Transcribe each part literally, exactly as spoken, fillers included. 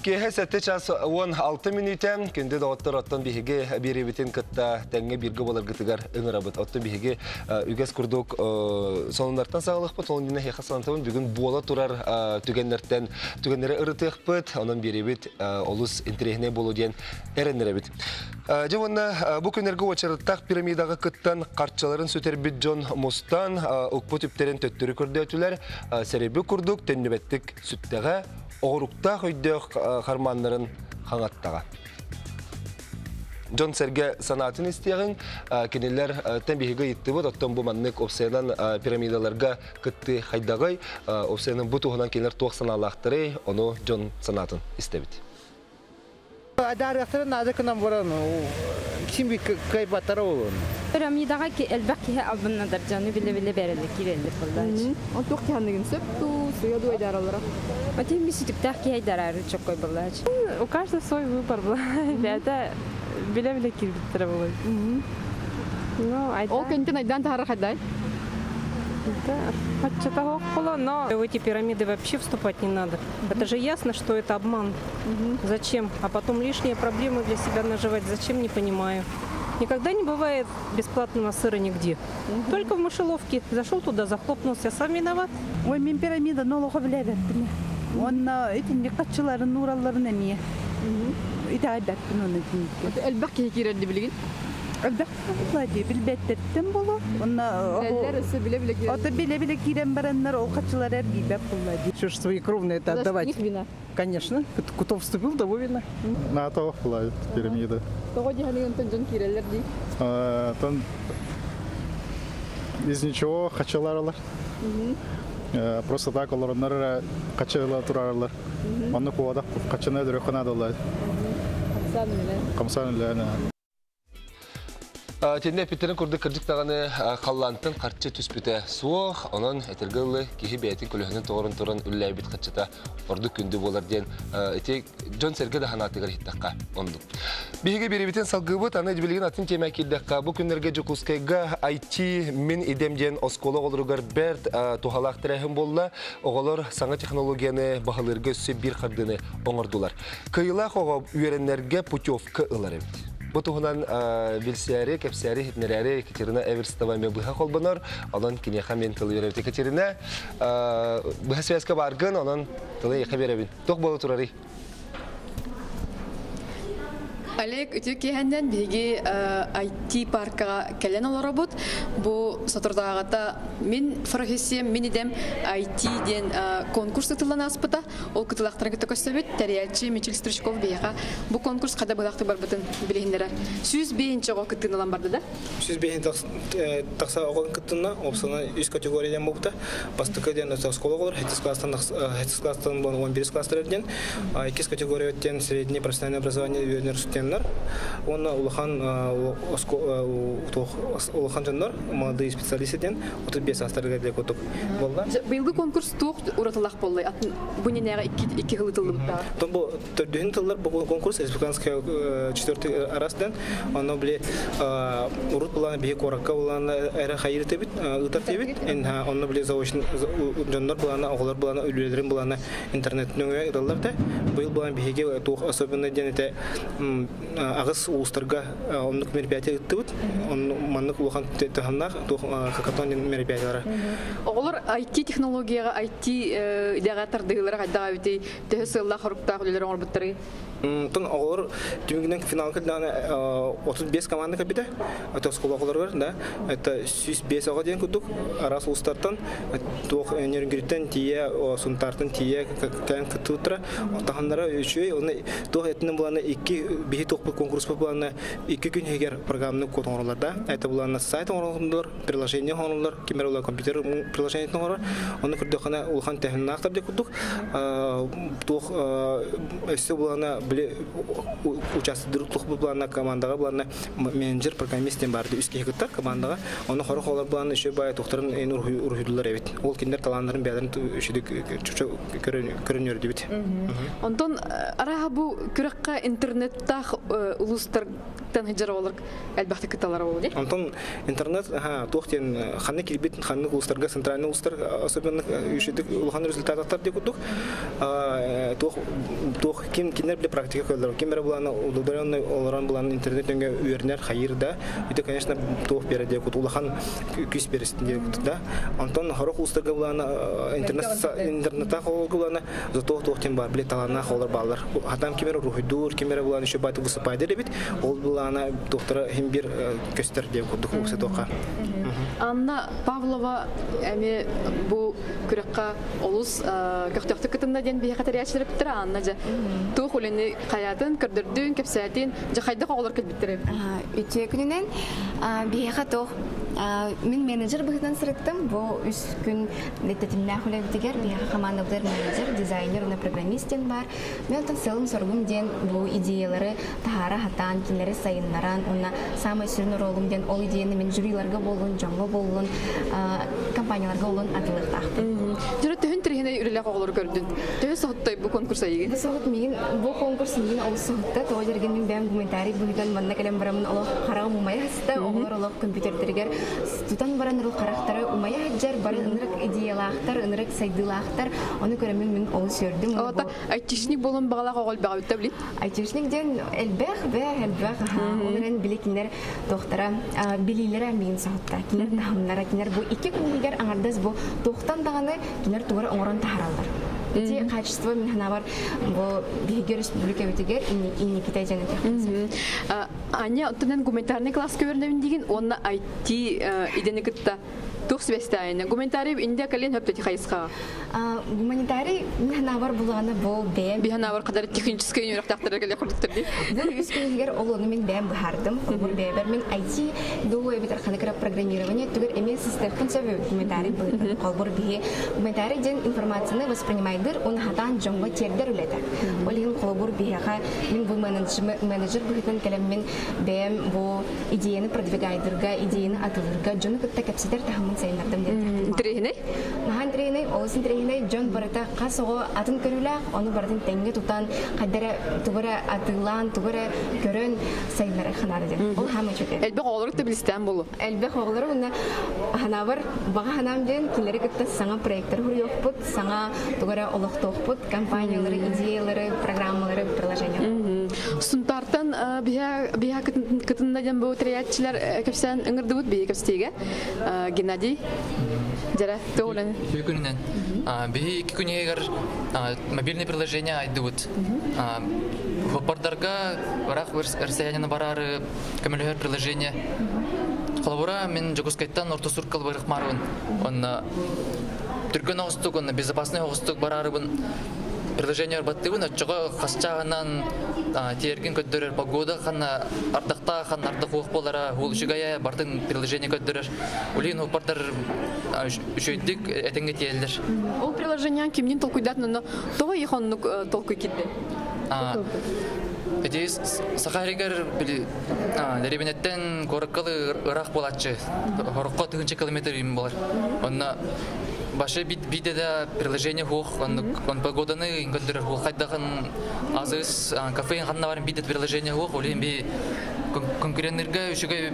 Кеһе сәтте час он алты минутен кенде доктор оттон биһиге биребитин кытта тәңге бирге болар гытыгар ыңырабыт. Оттон биһиге үгәс курдук сонуннартан сагалыкпыт. Onun dine хасантын бүгүн буола турар түгеннәртен түгеннәре ырытыкпыт. Онан биребит олус интерехне болу дигән эреннәребит. Жевонна бу күннәргә очырттак пирамидага кыттан картчаларын сөтербит Джон Мустан укпу типтерен төттүрү көрдөтүләр. Сереби курдук теннебеттик сүттәгә Оғырықта қойдық қарманларын қаңаттаға. Джон Серге санатын істеген кенелер тәмбейгі етті бұд, оттан бұл маннық опсайынан пирамидаларға күтті қайдағай, опсайынан бұл тұғынан кенелер тоқ саналақтыры, оны Джон санатын істебіді. Адарықтырын азықынан бұрын, кішін бей қайбаттары олын. Пирамидаға әлбәқ албыннадар жаны біле-біле бәрілі керелік болды. Он тоқ кәндігін сөпту, суя дуай даралыра. Отен бесітіктәқ кей дарары çok қой болды. У каждого свой выбор был. Это біле-біле кербіттірі болды. Ол кәнтен айдан тағары қайдай? Хоть-то около, но в эти пирамиды вообще вступать не надо. Это же ясно, что это обман. Зачем? А потом лишние проблемы для себя наживать. Зачем, не понимаю. Никогда не бывает бесплатного сыра нигде. Только в мышеловке. Зашел туда, захлопнулся, сам виноват. Ой, мен пирамида нолуға біле бәттім. Он этим катчыларын, нураларын әме. Ита бәттім оны дейін. Әлбәқ кей керелді білген? Әлбәқ бұлады, білбәттеттім болу. Әлләр өсі біле-біле керелді. Оты біле-біле керен бараннар, ол катчылар әргі бәп бұлады. Что ж свои кровные это отдавать? Них вина? Конечно. Кто вступил, того вина. На то бұлады пирамида. Тоғы дегені онтан жон керелер дей? Из ничего хачаларлар. Просто так оларынлар качала турарлар. Оны куадақ качана дөрөкөн адалар. Камсан эле. Тенде питтерин курды кырдык таганы қаллантын картчы түспүтө суох, онон этергылы кихи бетин көлөһүнүн тоорун туран үлләйбит качыта орду күндү болар ден эти Джон Серге да ханатыгар хиттакка онду. Биге беребитен салгыбыт аны билген атын тема килдакка бу күннерге Жукускайга ай ти мен идем ден оскола олругар берт тухалактырахым болла, оголор саңа технологияны баһалырга өссө бир кардыны оңордулар. Кыйла хого үйреннерге путевка ылар эбит. Бутугунан билсәре, кепсәре, хитнәре Екатерина Эверстова мебыха колбанар, анан кинеха мен тылы беребит Екатерина. Бу связка барган, анан тылы яка беребин. Ток болу турары. Олег, үтү кехенден биги ай ти паркка келен олар бут. Бу сатырдагата мен профессиям, мен идем ай ти ден конкурс тыллан аспыта. Ол кытылактарын кыта көстөбүт, тәриячи Мичил Стручков бейха. Бу конкурс када булакты бар бутын билгендер. Сүз бейинче го кытыналан барды да? Сүз бейин такса огон кытына, опсона үч категориядан болупта. Бастыкы ден школа болор, хетис класстан хетис класстан он бир класстардан, эки категориядан среднее профессиональное образование университет. Он улахан улахан жандар молодые специалисттен отыз бес астарга деп отуп болду. Быйылгы конкурс тук уратылак болду. Бу ненега iki кылы тылды бутта. То бу төрдөн тылдар бу конкурс республиканский четвёртый арасдан аны биле урут буланы бие коракка буланы эре хайыр тебит, ытар тебит. Эн аны биле заочный жандар буланы оглар буланы үлүлөрүн буланы интернеттен ырларда. Быйыл буланы биеге тук особенно денете агыс улустарга онлук мероприятие ыттыбыт, он маннык улахан таханнах хакатон мероприятиялары. Олар ай ти технологияга, ай ти дагатардыгылар кайдага бити төсөлла хорукта үлелер орбуттары. Тон олар түмүгүнөн финалга дана отуз беш команда капита. Это школалар бар, да. Это жүз беш ага ден кудук. Арас улустардан тох энергетен тие, сунтартан тие кан кытутра. Тахандара үчөй, оны тох этнен буланы эки бихи тох конкурс буланы эки күн эгер программаны котоңорларда. Это буланы сайт оңорлар, приложение оңорлар, камера компьютер приложение оңорлар. Оны кырдыкана улхан технологиялар деп кудук. Тох эсе буланы участвовать в плане команды, плане менеджер, программист, барды үске гектар командага. Оны хорох олар планы еще бай тохтарын эн урхудулар эбит. Ол киндер таланларын бәдәрен үшүдүк көрөнөр дебит. Онтон арага бу күрәккә интернетта улустар интернеттен хиджар олар әлбәхте кыталар олар. Антон интернет ага тохтен ханны килбит ханны улустарга центральный улустар особенно üşедик улхан результаттар деп кудук. А тох тох ким кинер биле практика кылдыр. Кимер буланы удаленный оларан буланы интернеттен үйренер хайырда. Үтө конечно тох бере деп куд улхан күс бересин деп да. Антон харок улустарга буланы интернет интернетта буланы зато тохтен бар биле талана холар балар. Адам кимер рухидур кимер буланы ещё байту бусапайды дебит. Ол буланы доктора химбир көстер деп кудук уксы тока. Анна Павлова эми бу күрәккә олус көхтөктө кытында ден бия катарычлар биттер Анна жа. Ту хулени хаятын кырдырдын кепсәтин жахайда калар кит биттер. Үтө күненен бия тох мен менеджер быгынан сырыктым. Бу үс күн лететимнә хулеп дигәр бия командалар менеджер, дизайнер, на программистен бар. Мен тан селым соргум ден бу идеялары тахара хатан кинләре сайыннаран, уна самый сирнер ролым ден ол идеяны мен жюриларга болгон, жаңга болгон, компанияларга болгон атылык тахты. Жөрөт төн трехне үреле калар көрдүн. Тө соттой бу конкурса иге. Бу сот мен бу конкурс мен ол сотта тоҗерген мен бәм комментарий бүгән манна калем барамын алып карагым умая хаста олар алып компьютерләргә тутан баран рул характары умая хаҗар бар инрек идеялахтар, инрек сайдылахтар, аны күрәмен мен ол сөрдем. Ата айтишник болон багала кагыл багы таблит. Айтишник ден элбәх бә элбәх онрен билекләр доктора билиләр мен сотта. Кинер тахымнара кинер бу ике күнгәр аңардас бу токтан даганы кинер тугар оңран тахаралдар. Эти качества мен хана бар бу бигер республика битегер ини Китай жана техника. Аня оттан гуманитарный класс көрнөмүн деген онна ай ти иденикетта Тухсвестайна. Гуманитарий инде кален хөптөти хайска. Гуманитарий нахнавар булганы бу бем. Биханавар кадар технический юрак тактырга курдуктыр ди. Бу үскенгер олону мен бем бахардым. Бу бебер мен ай ти дуе битер ханакра программирование түгер эмес систем сөбө гуманитарий бу. Колбур бихи гуманитарий ден информацияны воспринимайдыр, он хатан жонго тердер үлете. Олин колбур бихаха мен бу менеджер бухитен калем мен бем бу идеяны продвигайдырга, идеяны атылырга, жону кытта капситер тахам Трехне? Махан трехне, олсын трехне, Джон барата касого атын көрүлө, аны бардын теңге тутан, кадара тугара атылан, тугара көрөн сайнары ханар ден. Ол хамы чөкө. Элбек оглары таблистен болу. Элбек оглары уна ханавар бага ханам ден килери кытта саңа проекттер хурuyokпут, саңа тугара олоктокпут, компаниялары, идеялары, программалары, приложения. Сунтартан бия бия кытында ден бу триятчылар кепсен ыңырдыбыт бия кепстеге. Геннадий Жара, тоолан. Бүгүннән. А би ике күнегер мобильный приложение айдыбыт. А хопардарга барак версияны барары көмөлөр приложение. Колобора мен Жогускайттан ортосуркал барык марыбын. Онна түркөн огустук, онна безопасный огустук барарыбын. Приложение баттыбын ачыга касчагынан тиерген көттөрөр погода хана ардакта хана ардак ук болара улшугая бардын приложение көттөрөр. Улин хопардар үшөйдүк этеңге тиелдер. Ол приложение кимдин толкуйдатын, но того ихонну толкуй китти. А эти сахаригер били деребинеттен кораккалы ырак болачы. Хорокко тыгынчы километр им болар. Онна башы бидеде приложение хух, он он погоданы ингендер хух хайдаган азыс кафе ханна бар бидет приложение хух, олен би конкуренттерге үшүгө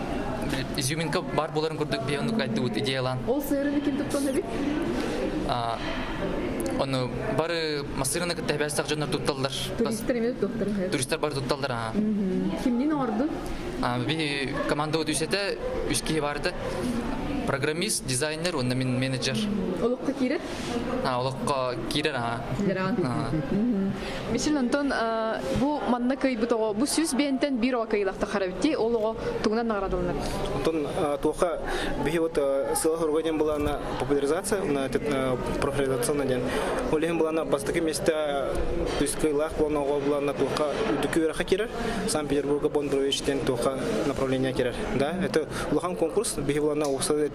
изюминка бар боларын көрдүк би ону айтты бут идеялан. Ол сыры ким туткан эби? А оны бары масырына кытабастак жонор тутталдар. Туристтер эме тутталдар. Туристтер бар тутталдар. Кимдин орду? А би команда өтүсете үские барды. Программист, дизайнер, он мен менеджер. Олокка кирет? А, олокка кирет, а. Мишел Антон, бу манна кай бутого, бу сүз бентен биро кайлакта харабити, олого тугнан наградылар. Антон, тоха бихи вот сыла хоргоден была на популяризация, на профилизация ден. Олеген была на бастаки места, то есть кайлах была была на тоха докюраха кира, Санкт-Петербурга Бонбрович ден тоха направление кира. Да, это лохан конкурс, бихи была на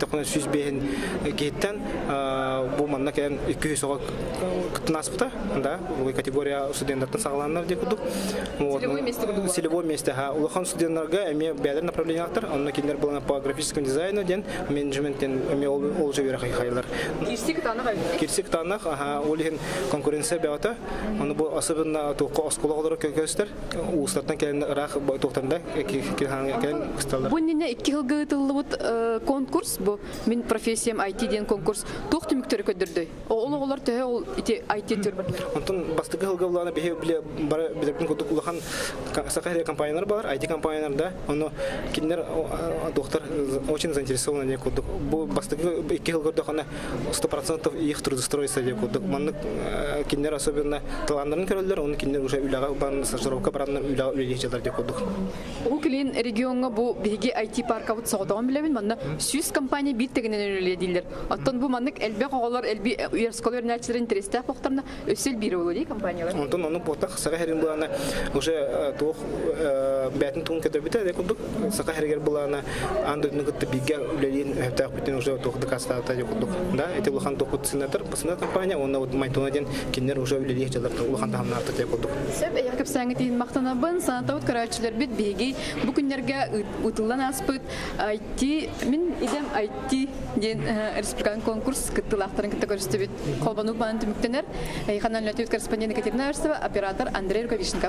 тохна сүз бehen геттен бу манна кен iki yüz сога кытнаспыта да бу категория студенттардан сагаланнар деп кудук. Вот. Целевое место ха улахан студентларга эме бәлер направлениялар, анна киндер булана по графическому дизайну ден менеджменттен эме ол жебер хайхайлар. Кирсик танах. Кирсик танах ага олин конкуренция бәвата. Аны бу особенно тоққа осколалар көкөстер. Устаттан келен рах тоқтанда келген келен кысталар. Бу нене iki жылга ытылып конкурс бу мен профессиям ай ти ден конкурс тоқ түмүктөр көдөрдү. Ол олар тө ол ай ти төрбөрлөр. Антон бастыгы жылга булана бе биле бар билердин кодук улахан сакай компаниялар бар, ай ти компанияларда. Аны киндер доктор очень заинтересованы не кодук. Бу бастыгы iki жылга дохана сто процентов их трудоустройство деп кодук. Маны киндер особенно таланттарын көрөлөр, аны киндер уже үйлага бан стажировка баранна үйлага үйлечелер деп кодук. Бу клин регионга бу биги ай ти парка бут согдон билебин, манда сүз компания бит тегенен үйледилер. Аттан бу маннык элбе коголор элби университет нәрселер интерестә факторна өсөл бире болду компаниялар. Антон аны потак сагайрин булана уже тох бәтин тун кедебите деп кодук. Сагайригер булана андырны гытты биге үйлелин хәтта бүтән уже тох дикастата деп кодук. Да, эти улахан тохут сенатор, посна компания, он вот майтонаден киндер уже үйлелечелер улахан тамнарты деп кодук. Сәб якып саңгытын мактанабын, санатавыт карачлар бит биги бу күннәргә утылган аспыт ай ти мен идем ай ти ден республикан конкурс кыттылактарын категориясында бит колбанук банын түмүктенер. Айханан латыв корреспондент Екатерина Арсова, оператор Андрей Рукавишников.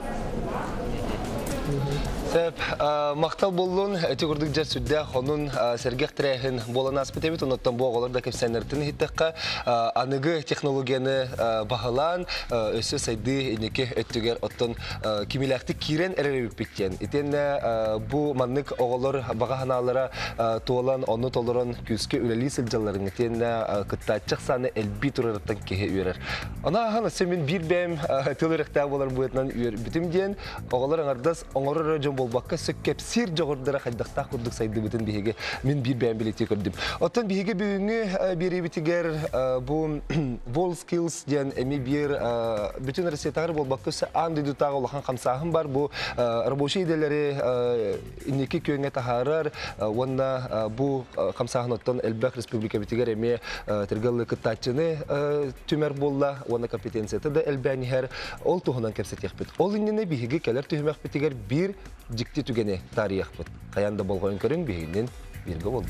Сәп, мақтал болуын, әті күрдік жер сүдді, оның сәргек тірәйін болан аспыт әмет, оныттан боғалар да кәпсәнердің хиттаққа анығы технологияны бағалан, өсі сайды енеке өттігер оттын кемеләқті кирен әреріп біткен. Етен бұ маннық оғалар баға ханалара туалан, оны толырын күске үләлі сілжаларын етен күттатчық саны әлбі тұрырыттан кеге үйерер. Ана ағана сәмен бір бәм тылырықта болар бұетінен үйер бітімден, оғалар аңардас оңырыр жон болбаққа сөккеп сир жоғырдыра қайдақта құрдық сайды бүтін бейге мен бір бәйін білетті көрдім. Оттан бейге бүгінгі бері бітігер бұл WorldSkills ден әме бір бүтін ресетағыр болбаққа өсі аңды дүтағы олақан қамсағым бар. Бұл рабочий иделері инекі күйіңе тағарар. Онна бұл қамсағын оттан Әлбәқ Республика бітігер әме тіргілі күттатчыны түмер болла. Онна компетенцияты да әлбәні әр ол тұғынан кәпсет еқпет. Ол иннені бейге кәлер түхімәқ бітігер бір жікті түгене тарих бұд. Қаянда болғайын көрін бейінен біргі болды.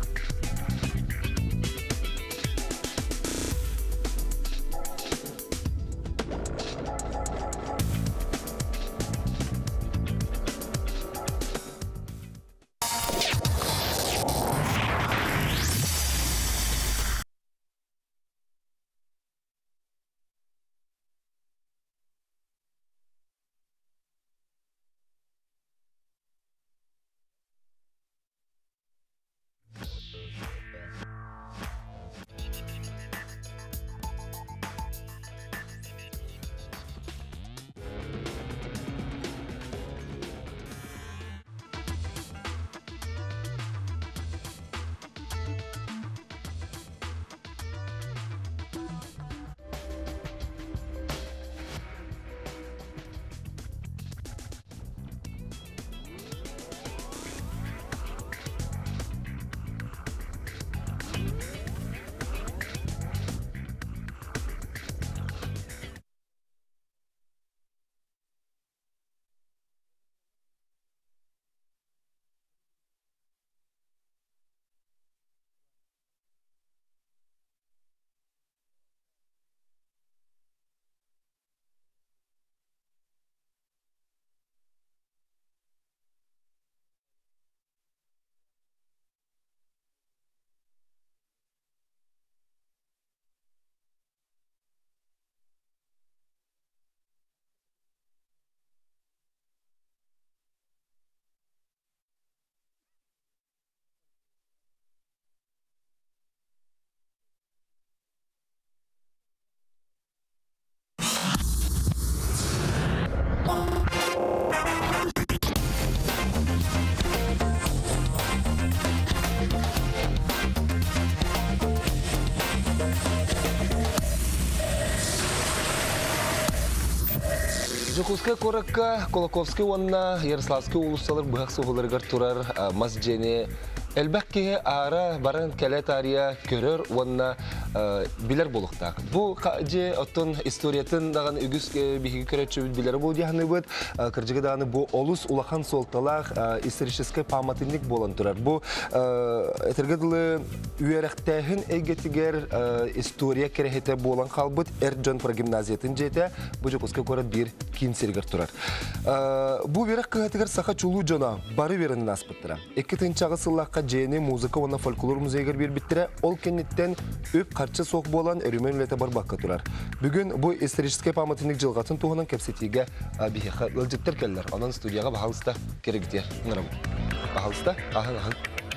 Жукуская коракка, Колоковский онна, Ярославский улусталар бұғақ соғыларғар тұрар масжене Elbette ara baran kele tarihe görür onunla bilir bulukta. Bu kaçı otun historiyatın dağın ügüs bir hikayetçi bilir bu diye hanıbıt. Kırcık dağını bu olus ulakan soltalak isterişeske pamatinlik bolantırar. Bu etergedli üyerektehin egetiger historiya kerehete bolan kalbıt Ercan Pragimnaziyetin jete bu jokuska kora bir kinserger turar. Bu verek kıhatiger saha çulu jana barı verenin aspıttıra. İkinci çağısıllakka jeni muzika ona folklor muzeyger bir bittire ol kennetten öp karşı sok bolan erümen lete bar bakka turar. Bugün bu isterişeske pamatinlik jılgatın tuğunan kepsetige bir hıcıttır keller. Onun studiyaga bahalısda kerektir. Nırım. Bahalısda? Ahın ahın.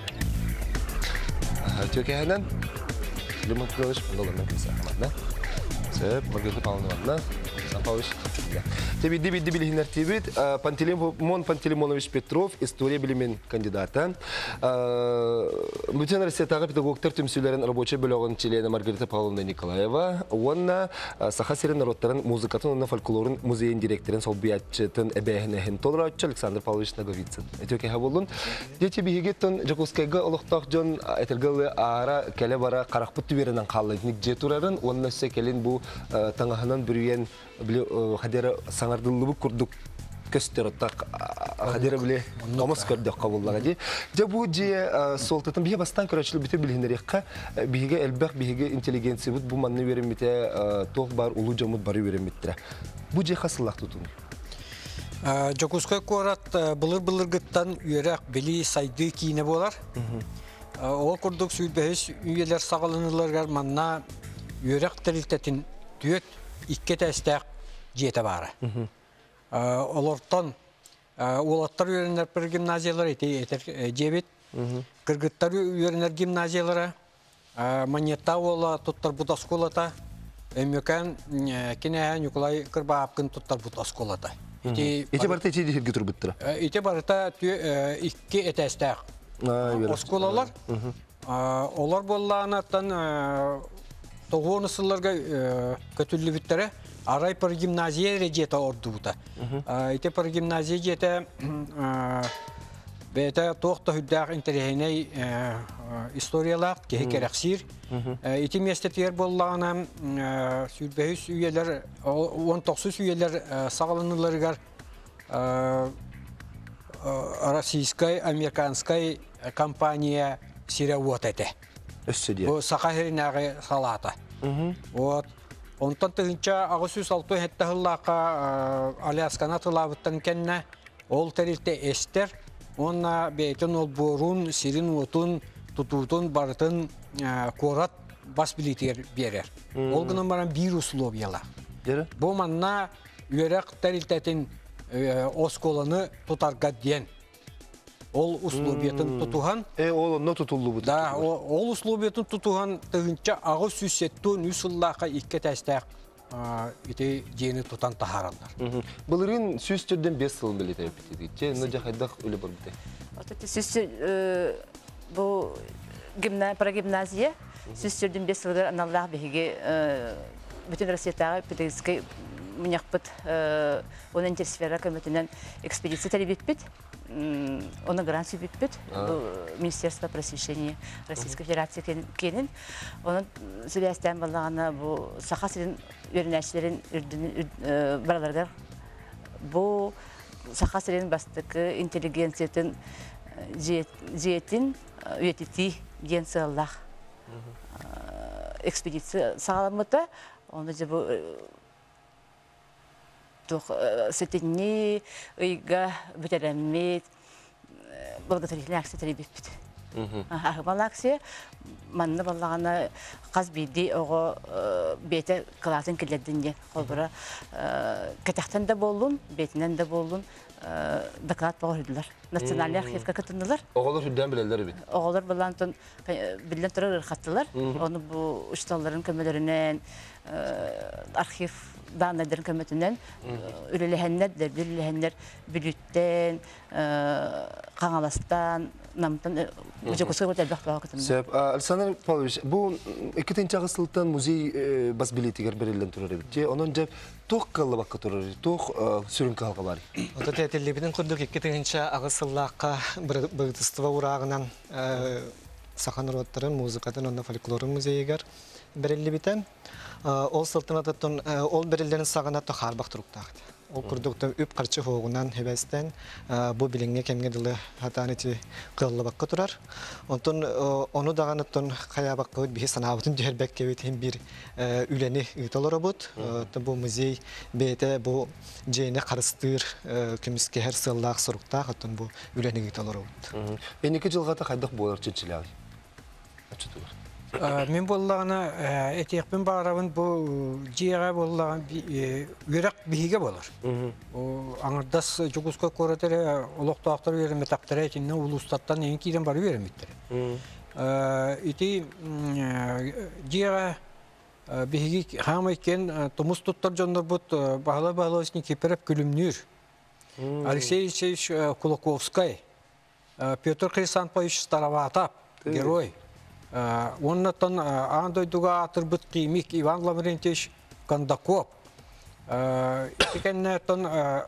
Türkiye'den limon kılıç bunlardan kimse amanla. Sep magazin pahalılarına sapamış. Tabii dibi dibi lihinler tibit. Pantelimon Pantelimonovich Petrov, история bilimin kandidata. Bütün Rossiya'da pedagoglar tümsüllerin рабочий bölüğün çileni Margarita Pavlovna Nikolayeva. Ona Sahaserin narodların muzikatın, ona folklorun muzeyin direktörün solbiyatçıtın ebehnehin tolratçı Alexander Pavlovich Nagovitsin. Etiyokya bulun. Deti bihigetin Jakuskayga oluqtaq jon etergalı ara kele bara qaraqput verilen qallaytnik jeturarın. Onun sekelin bu tangahından bürüyen hadera sanardıllığı kurduk kösterottak hadera bile namaz kırdık kabullaga di. Jabu diye soltatın bihe bastan körçülü bütün bilinleriyekka bihe elbek bihe inteligensi bu manne verimite toh bar ulu jamut bari verimitre. Bu diye hasıllak tutun. Jakuskay korat bılır bılır gıttan yörek beli saydığı kiyine bolar. O kurduk süydbehiş üyeler sağlanırlar manna yörek teriltetin düet ikke testek jete bara. Olortan olattar öğrenler bir gimnaziyalar eter jebit. Kırgıttar öğrenler gimnaziyalara manyetta ola tuttar butaskolata. Emöken kine Nikolay Kırbağapkın tuttar butaskolata. Ete barıta ete dihir götür bittir. Ete barıta iki etestek. Oskolalar. Olar bollağınattan Toğun ısıllarga kötülü bittere aray par gimnaziye rejete ordu buta. İte par gimnaziye jete beta toqta hüddaq interehine istoriyalar ki gereksir. İte mestetler bollağına sürbehüs üyeler on dokuz üyeler sağlanırlar. Российская, американская компания сиравотете. Bu Sakahirinağı salata. Вот. Ondan tığınca Ağustos altı hette hıllaqa Alyaskana tılabıttan kenne ol terilte ester. Ona beytin ol borun, sirin otun, tututun, barıtın korat bas biliter berer. Ol gının baran bir uslub yala. Bu manna yörek teriltetin oskolanı tutarga diyen. Ol uslubiyetin tutuhan. E ol no tutuldu bu. Da ol uslubiyetin tutuhan tığınca ağız süssettu nüsullaqa ikke testek ite jeni tutan taharanlar. Bunların süstürden beş yıl bile tepkidi. Ce ne cahaydak öyle bölgede. Otote süstür bu gimna para gimnaziye süstürden beş yıldır anallah bihige bütün Rossiya'da pedagogik münakbet onun intersfera komiteden ekspedisiya talep bit. Ona гарантия bitbit. Bu Министерство просвещения Российской Федерации kenin. Onun süreçten balağına bu Sakasır'ın öğrencilerin baralarga bu Sakasır'ın bastığı inteligensiyetin jiyetin üyetiti gençler ekspedisiya sağlamada onu da bu Сетенни, ойга, бетеремет, благотворительная акция требит. Балаксе, манна балагана каз биди ого бете классын келдинде. Колбура кетактан да болдун, бетинен да болдун. Доклад bağırdılar. Nasyonal arxivga katıldılar. Oğullar hüdden bilenler bit. Oğullar bilen bilen turar kattılar. Onu bu ustaların kömelerinden arxiv danların kömetinden ürelehenler de ürelehenler Bülütten, Kanalastan, намтан Жокускай вот элбах баа кытым. Сөп, Александр Павлович, бу икkinchi агысылтан музей бас билетигер берилен турар бит. Же онон же тох калла бакка турар, тох сүрүнкө алга бар. Ото тетелибинин курдук икkinchi агысыллакка быртыства урагынан сахан роттарын музыкадан онда фольклорун музейгер берилли битен. Ол сылтынататын ол берилдерин сагана харбак туруктак. Ол курдуктан үп карчы хогунан хебестен бу билиңге кемге дылы хатанити кыллыбакка турар. Онтон ону даганаттан каябакка би санабытын жербекке бетин бир үлени үтөлөрөбүт. Бу музей бете бу жейне карыстыр күмүскө хер сыллак суруктак аттан бу үлени үтөлөрөбүт. Энеке жылгата кайдак болор чечилер. Ачытылар. Мен боллағына әтекпен бағарабын бұл жиға боллаған үйрек бейге болыр. Аңырдас Жокускай қоратыры олықтақтар верім әтақтары әтінне ұлыстаттан ең кейден бары веріметтері. Эти жиға бейге қамы екен тұмыс тұттар жондыр бұд бағала-бағала өсіне кеперіп күлімнер. Алексей Алексеевич Кулаковскай, Петр Хрисанпович Староватап, герой. Оннаттан андойдуга атырбыт киймик Иван Лаврентьевич Кондаков. Икеннеттан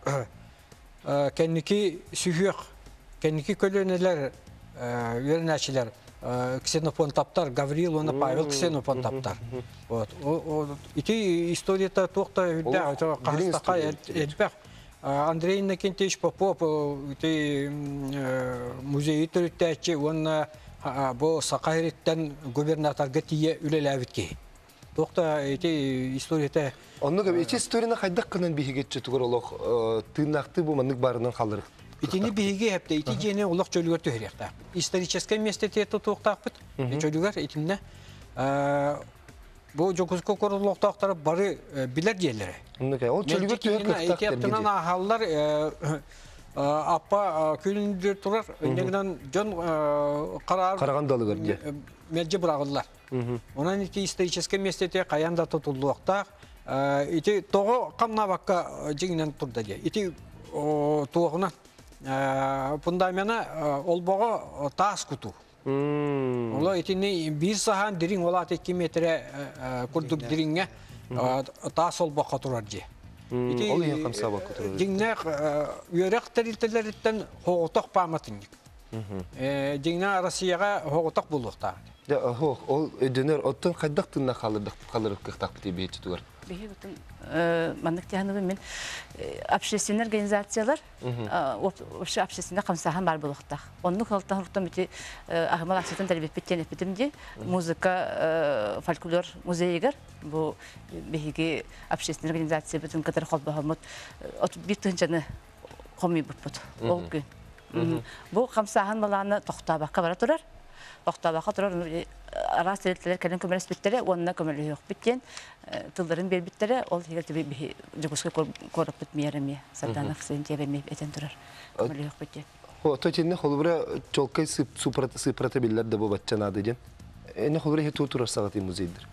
кенники сүйек, кенники көлөнелер, вернәчилер, ксенофонтаптар, Гаврил, оны Павел ксенофонтаптар. Ити историята тоқта қастақа әлбәқ. Андрей Иннокентьевич Попов, музей түріттәчі, оны бу Сакайриттен губернаторга тие үлеләбитке. Токта эти историяте. Онны эти историяны кайдак кынан бигетче тугар олох тыйнакты бу мандык барынан калдырык. Итини биге хепте ити жене олох чөлүгөр төһөрөктө. Историческое место тето токтакпыт. Чөлүгөр итинне. Бу Жокускай корулуктактар бары билер жерлери. Оннука ол чөлүгөр төһөрөктө Эти халлар апа күнүндүр турар, негден жон карар карагандалыгыр же. Меджи бурагылар. Онан ити историческое местете каянда тотулуктак, ити того камнабакка жигинен турда же. Ити тогуна фундамена олбого тас куту. Ола итини бир сахан дирин ола iki метре курдук диринге тас олбого турар же. Ол ең қамса бақ көтірді. Деңнәқ үйерек тәрілтілеріттен хоғытақ паматынник. Деңнәқ Россияға хоғытақ болуқтағы. Ол өдінер, оттың қайдақ тыңна қалырып қықтақ біте бейті туғар? Бейі бұтын мандық тияныды мен общественный организациялар, общий общественный қамсахан бар болуқтақ. Онның қылықтан ұрықтан біте ағымал ақсатын тәрбет беттен әпетімде музыка, фольклор музейігер, бұл бейге общественный организация бүтін қатар қолбағымыд бір тұншаны қомей бұт ол күн. Бұл қамсахан баланы тоқтабаққа бара тұрар. Тоқтабаққа тұрар, арас тәрелтілер кәлін көмәрес біттері, онына көмәлі жоқ біттен, тылдарын бер біттері, ол тегерді Жокускай қорып бітмейеріме, Сарданов сайын тегермей әтен тұрар, көмәлі жоқ біттен. Төтенне қолыбыра чолкай сыпыраты білдер де бұл бәтчан ады ден. Әне қолыбыра хету тұрар сағаты музейдір?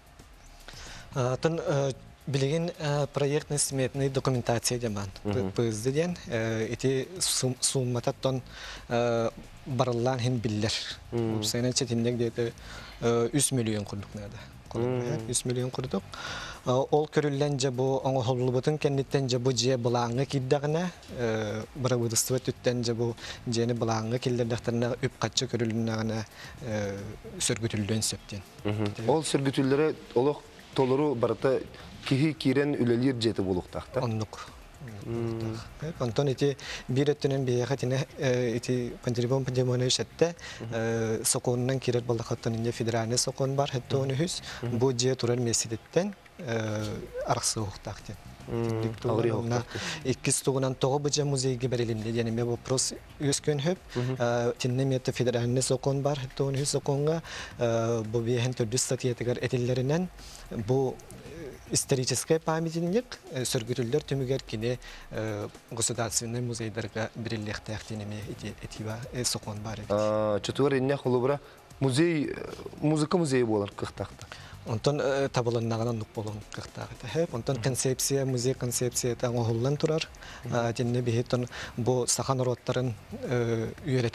Билеген проектный сметный документация деман. Пызден эти суммататтан барылан хин биллер. Сенен четиндек деди үч миллион курдук нада. үч миллион курдук. Ол көрүлленже бу оңолбутун кенниттен же бу же булаңы киддагына бирабыдыстыва түттен же бу жени булаңы килдердактерне үп катчы көрүлүнагына сөргүтүлдөн септен. Ол сөргүтүллөрө олох толору барата кихи кирен үлелер жети болуктакта. Оннук. Антон эти бирэттенен биэхатине эти пандерибон пандемоны шетте соконнан кирер балдакаттан инде федеральный сокон бар хеттоны хүс бу же турар месидеттен араксы уктактен. Иккис тугунан того быжа музейге берилинде яны ме вопрос өскөн хөп тинне мете федеральный сокон бар хеттоны хүс соконга бу биэхен төрдү статьятыгар этиллеринен бу историческая памятник сөргүтүлдөр түмүгер кине государственный музейдерге бирилектектенеме этива сокон бар. Чотур инне холубра музей музыка музейи болар кыктакта. Онтон табыланнаган нук болон кыктакта. Хеп онтон концепция музей концепция таңоллан турар. Тинне бехетон бу сахан роттарын үйрөтер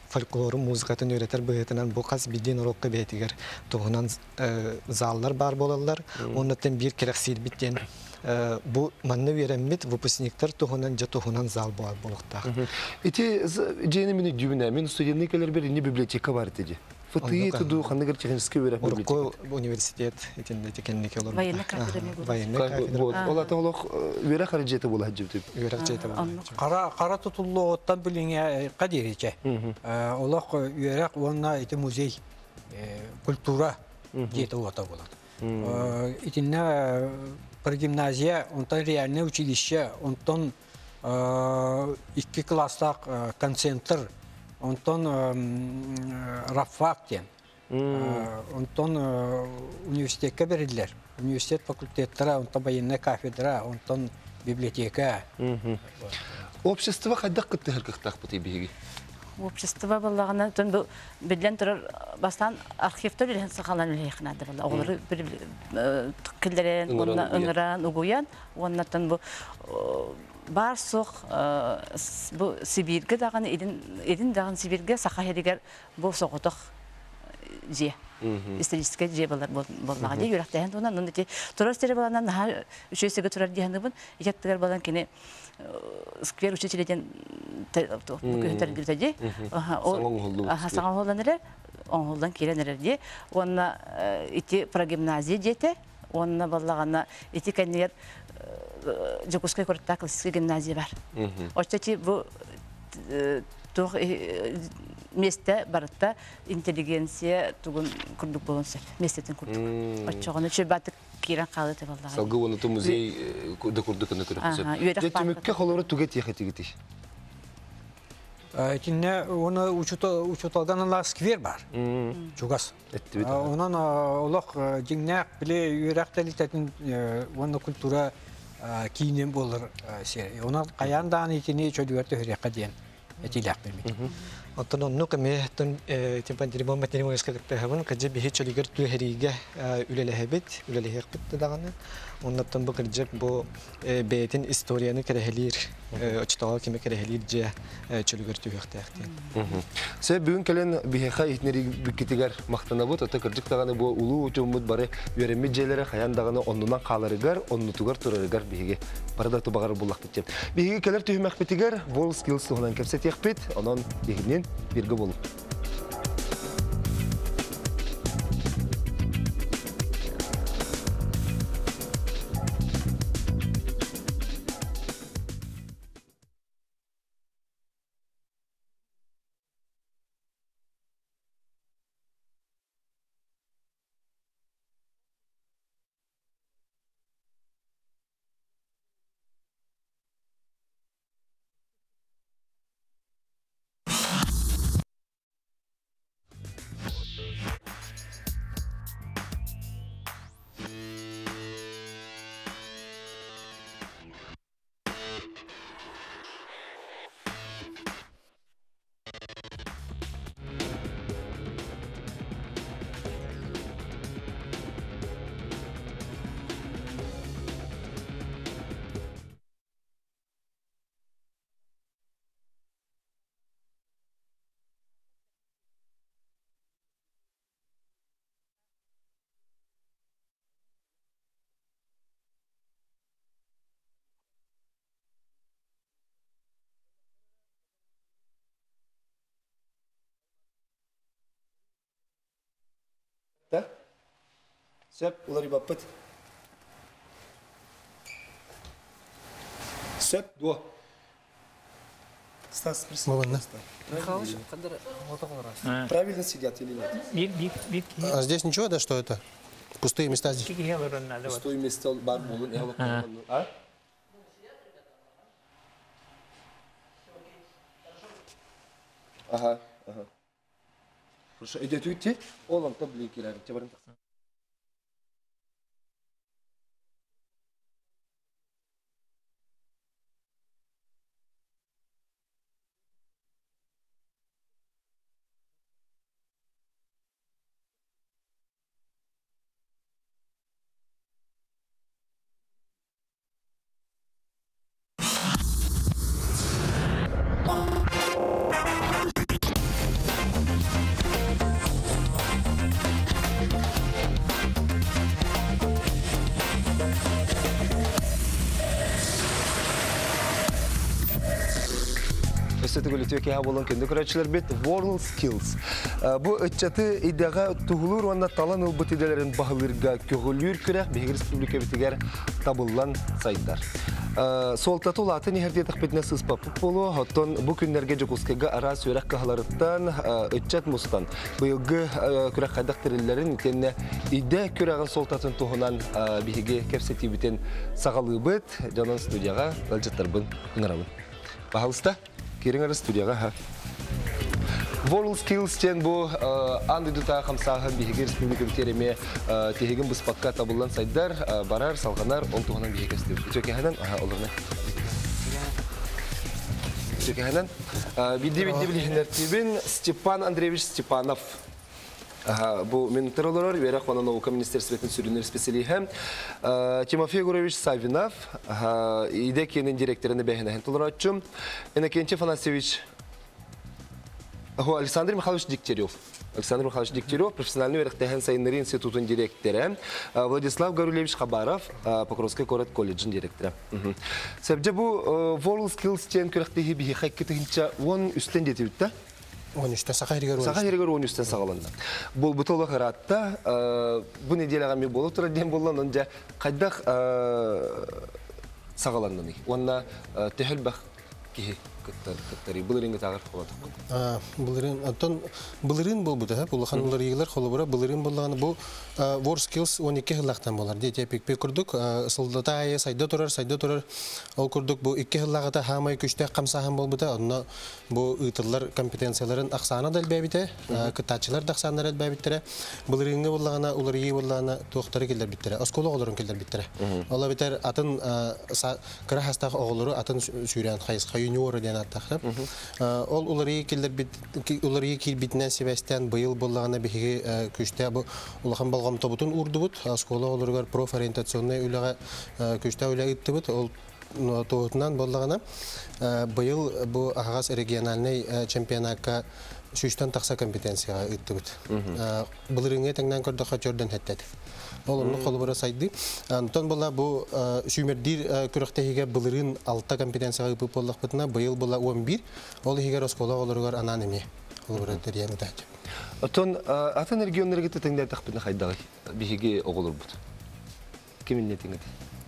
folkloru muzikatın öğreter bıhıtınan bu kaz bildiğin orokka beytiger tohunan zallar bar bolalar. Ondan bir kere sil bitten bu manne veremmet выпускниктер tohunan ja tohunan zal bol bolukta. Эти жены дюбина, мен студентникелер бер не библиотека бар dedi. Фатые туду ханнагар технический вере библиотека. университет этинде текеннике олор. Военный кафедра. Военный кафедра. Вот. Ола толок вере харжеты була хаҗып. Вере харжеты була. Кара кара тутуллу оттан билиңе кадириче. Олох вере онна эти музей культура диете ота була. Итинне прогимназия, онтан реальное училище, онтан икки класстак концентр, онтан раффактен, онтан университетке берилер. Университет факультеттера, онтан военная кафедра, онтан библиотека. Общество хайдак кыттыгыр кыктак бу тибиги. Общество баллагана тон билен турар бастан архивтер илен сакалан лехнады бала. Олары бир килдерен, онна ыңыран, угуян, оннан бу бар сок бу Сибирге даган идин идин даган Сибирге сахахеригер бу соготок же. Исторический же балар боллаган юрактан онан нунди турар сtere баланан ха үчөсөгө турар дигәнбен, икеттер балан кине сквер учителен бүгүнтөр дилде. Аха, аха, саңа холланыр, оңолдан келенер ди. Онна ити прогимназия дете, онна баллагана ити кенер Жокускай корта классический гимназия бар. Очтати бу тух месте барта интеллигенция тугун курдук болонсер. Местетин курдук. Оччогону чөбатык кирен калды деп алды. Салгы оны то музей да курдукны көрөсөп. Жетимекке холору тугет яхетигити. Этинне оны учуталганла сквер бар. Чугас. Онан олох жиңнак биле юракталитетин оны культура кийинен болор сер. Онан каяндан итини чөдүгөртө хөрөккө ден. Этилак бермек. Оттон онну кеме тон темпандири матери москалыкта хавын каже бихи чөлигер түһериге үлелехебит, үлелехекпит даганы. Оннан бу кыржак бу бетин историяны керехелир, очтага кеме керехелир же чөлигер түһектәктен. Се бүгүн келен бихеха итнери бикитигер мактанабыт, ата кыржак даганы бу улуу учумут бары юремит жерлери хаян даганы оннунан каларыгар, оннутугар турарыгар бихиге барда тубагар буллактып. Бихиге келер түһмәкпетигер World Skills тугунан кепсет якпит, онон дегинен бирге болуп. Да? Сөп, улар ибаппыт. Сөп, дуа. Стас, присмотри. Правильно сидят или нет? А здесь ничего, да, что это? Пустые места здесь? Пустые места, бар, булун, а? Ага, ага. Хорошо, идет уйти? Олам таблики, рядом, тебе баран таксан. Өсөтө гөлөтө ке болон кенде көрөчүлөр бит World Skills. Бу өччаты идега тугулур онда талан ылбыт иделерин баһылырга көгөлүр көрөк Беги республика битигер табылган сайттар. Солтату латын иһердетик битне сыспап болу, хоттон бу күннерге жокускага ара сөрәк каһаларыттан өччат мустан. Быйылгы көрәк кадак тирелләрен итенне иде көрәгән солтатын туһунан биһиге кепсети битен сагалыбыт жанын студияга алҗаттарбын күнәрәбен. Баһалыста кириңәр студияга ха. World Skills тен бу анды дута хамсаһын биһиге республика битереме тегин буспакка табылган сайдар барар салганар он тугынан биһиге степ. Үтөкәһәнән олорны. Үтөкәһәнән бидди бидди билһиннәр тибин Степан Андреевич Степанов. Бу менторлар верах вана наука министерствотын сүрүнөр специалиһе Тимофей Гурович Савинов идекенин директорыны бәһенәһен толорачым. Энекенче Фанасевич Александр Михайлович Дегтярев. Александр Михайлович Дегтярев, профессиональный верхтехен сайнери институтын директоры. Владислав Гарулевич Хабаров, Покровский город колледжин директоры. Себде бу World Skills тен көрәктеги биһи хаккетинчә он үстен детибитте. он үчтә Сахаригер. Сахаригер он үстен сагаланды. Бу бутолы харатта бу неделяга ми болуп турар ден болгон онда кайдак сагаланды. Онда техелбах ки кыттары булырынга тагыр кылат. А, булырын антон булырын болбута, ха, булхан булар егелер холобора булырын болганы бу World Skills он эки хиллактан болар. Дете пек пек курдук, сылдата ая сайда турар, сайда турар. Ол курдук бу эки хиллагата хамай күчтә камсахан болбута. Онна бу ыйтылар компетенцияларын аксана да элбәбите, кытачылар да аксана элбәбиттере. Булырынга болгана, улар ие болгана токтары келдер биттере. Оскола огларын келдер биттере. Алла битер атын кыра хастагы оглары атын сүрән хайс юниор дигән аттахрап. Ол улар ие келдер бит, улар ие кил битнән себәстән быел болгана биһиге күчтә бу улахан болгам тобутун урдубут. Оскола огларга профориентационный үләгә күчтә үләгә иттебут. Ол тоотунан болгана быел бу агас региональный чемпионатка шүштан такса компетенцияга иттибит. Булырыңга таңнан көрдө хачордан хәттәт. Ол уну колбора сайды. Антон була бу сүмердир көрөктәгә булырын алты компетенцияга ип болдык битна быел була он бир. Ол һигәр оскола олоргар ананеме. Колбора дәрьяны тәҗ. Антон атын регионнарга тәңдә тахбитне хайдагы биһиге оголор бут. Киминне теңдә?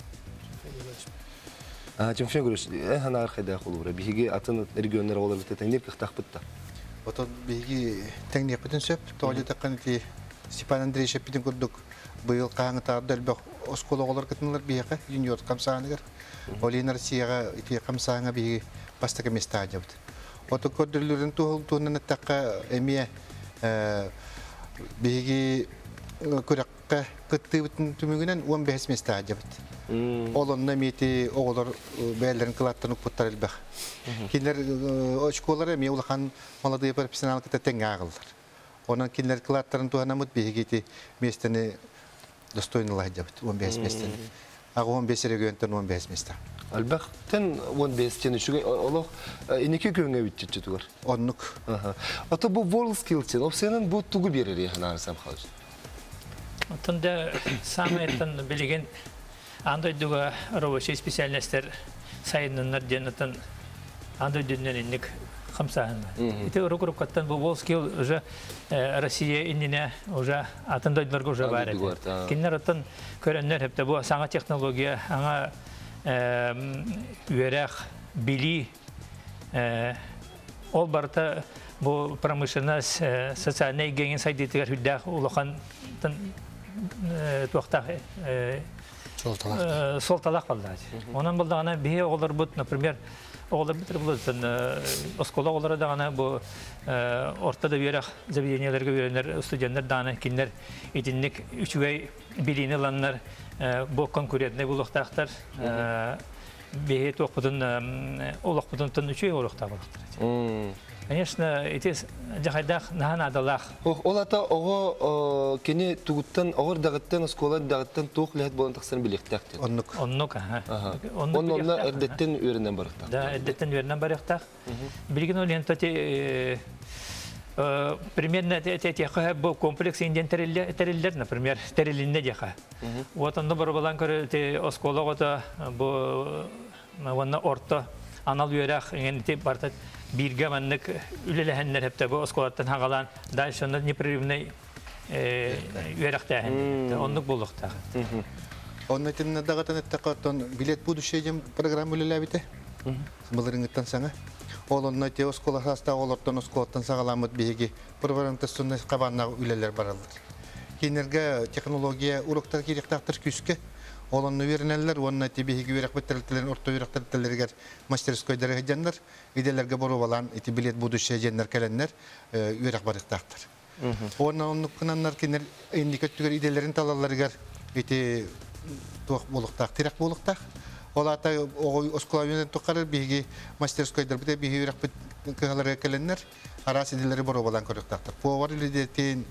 А, Тимофей Гурович, хана архайда холура. Биһиге атын регионнар олар бит тәңдә кыхтахбытта. Отон биһиге тәңдә битен сөп, тоҗы таккан ки Степан Андреевич битен күрдүк. Быел каңы тардыр бак оскола олар кытынлар биһиге юниор камсааныгар. Олинар сияга ити камсаанга биһиге пастага места жабыт. Ото көрдүлөрүн туул туунан такка эмие биһиге көрөккө кыттыбытын түмүгүнөн он беш места жабыт. Олонна мети оголор бәлләрен кылаттырып куттар элбэх. Кинлер школалар эми улахан молодые профессионал кете теңгә агылдар. Онан кинлер кылаттырын туанамыт бигети местене достойный лагжабыт он беш местене. Ага он беш регионтан он беш места. Албах тен он беш тен шуга олох инеке көңгө биттичи тугар. Оннук. Аха. Ата бу World Skills опсенен бу тугу берер яна арсам халыш. Отында самайтан билеген андай дуга рабочий специальностер сайыннар денатан андай дүнненник хамсахан. Это урок каттан бу World Skill уже Россия инне уже атындайларга уже бар. Киннер аттан көрәннәр хәптә бу саңа технология, аңа үрәх били ол барта бу промышленность социальный геген сайдитер хүддә улахан туакта Солталак балды. Онан балдагана бие олар бут, например, олар битер булсын, оскола олары дагана бу ортада берек заведениелерге беренер студенттер даны киндер идинник үчүгөй билини ланнар бу конкурентный булуктактар бие токпудун олокпудун тын үчүгөй олокта булуктар. Конечно, эти жахайдах нахана адалах. Олата ого кене тугуттан огор дагыттан оскола дагыттан тух лет болон таксын билектак. Оннук. Оннук, ага. Оннук эрдеттен үренен барыктак. Да, эрдеттен үренен барыктак. Билген олен тати примерно эти бу комплекс инден териллер, например, териллинне деха. Вот он добро балан көрө оскола гота бу ванна орто анал үрах эген тип бартат бирге маннык үлеләһәннәр хәптә бу осколаттан хагалан дальше онда непрерывный үерәктәһен онлык булыкта. Онна тинне дагатан эттәкәтон билет будущее дем программа үлеләбите. Булырыңыттан саңа. Ол онна те оскола хаста олортон осколаттан сагаламыт биги проварантта сунна кабанна үлеләр баралар. Кинерге технология уроктар киректактыр күскә. Олонны вернәләр, онна те биги үерәк бетерелтеләр, орта үерәк бетерелтеләргә мастерскойдары һәҗәннәр, иделәргә бару балан, ити билет будущее җеннәр кәләннәр үерәк барыктактыр. Онна оннукнаннар кинер индикатор иделәрен талаларга ити туак булыктак, тирәк булыктак. Олата осколавенен тукары биги мастерскойдар бите биги үрәк кыгалары кәләннәр, арас иделәре бару балан көрәктактыр. Повар лидетин,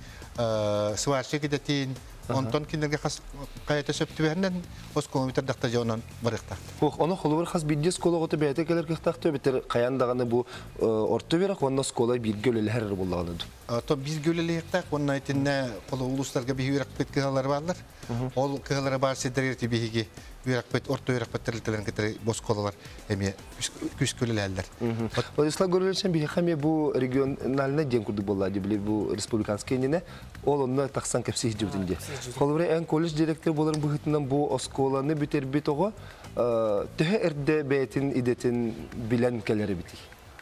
сварщик идетин, онтон кинерге хас кайта сөптүбәрнән осколометр дакта җонан барыктактыр. Хох, аны холовар хас бидде скологоты бәйте келер кыктакты битер каяндаганы бу орто берак онна скола биргөлеләр буллаганы. То биргөлелектак, онна айтынна коло улустарга биги үрәк кыгалары барлар. Ол кыгалары бар седерти биги үрәк бит орто үрәк бетерелтеләр кетер босколалар эме күскөлеләләр. Владислав Горелевичен биги хаме бу региональный ден курды булла дип бу республиканский нене ол онна таксан кепсих җибдинде. Холовар эн колледж директор булар бу хитнан бу осколаны битер бит ого төһә эрдә бәйтин идетин билен келәре бити.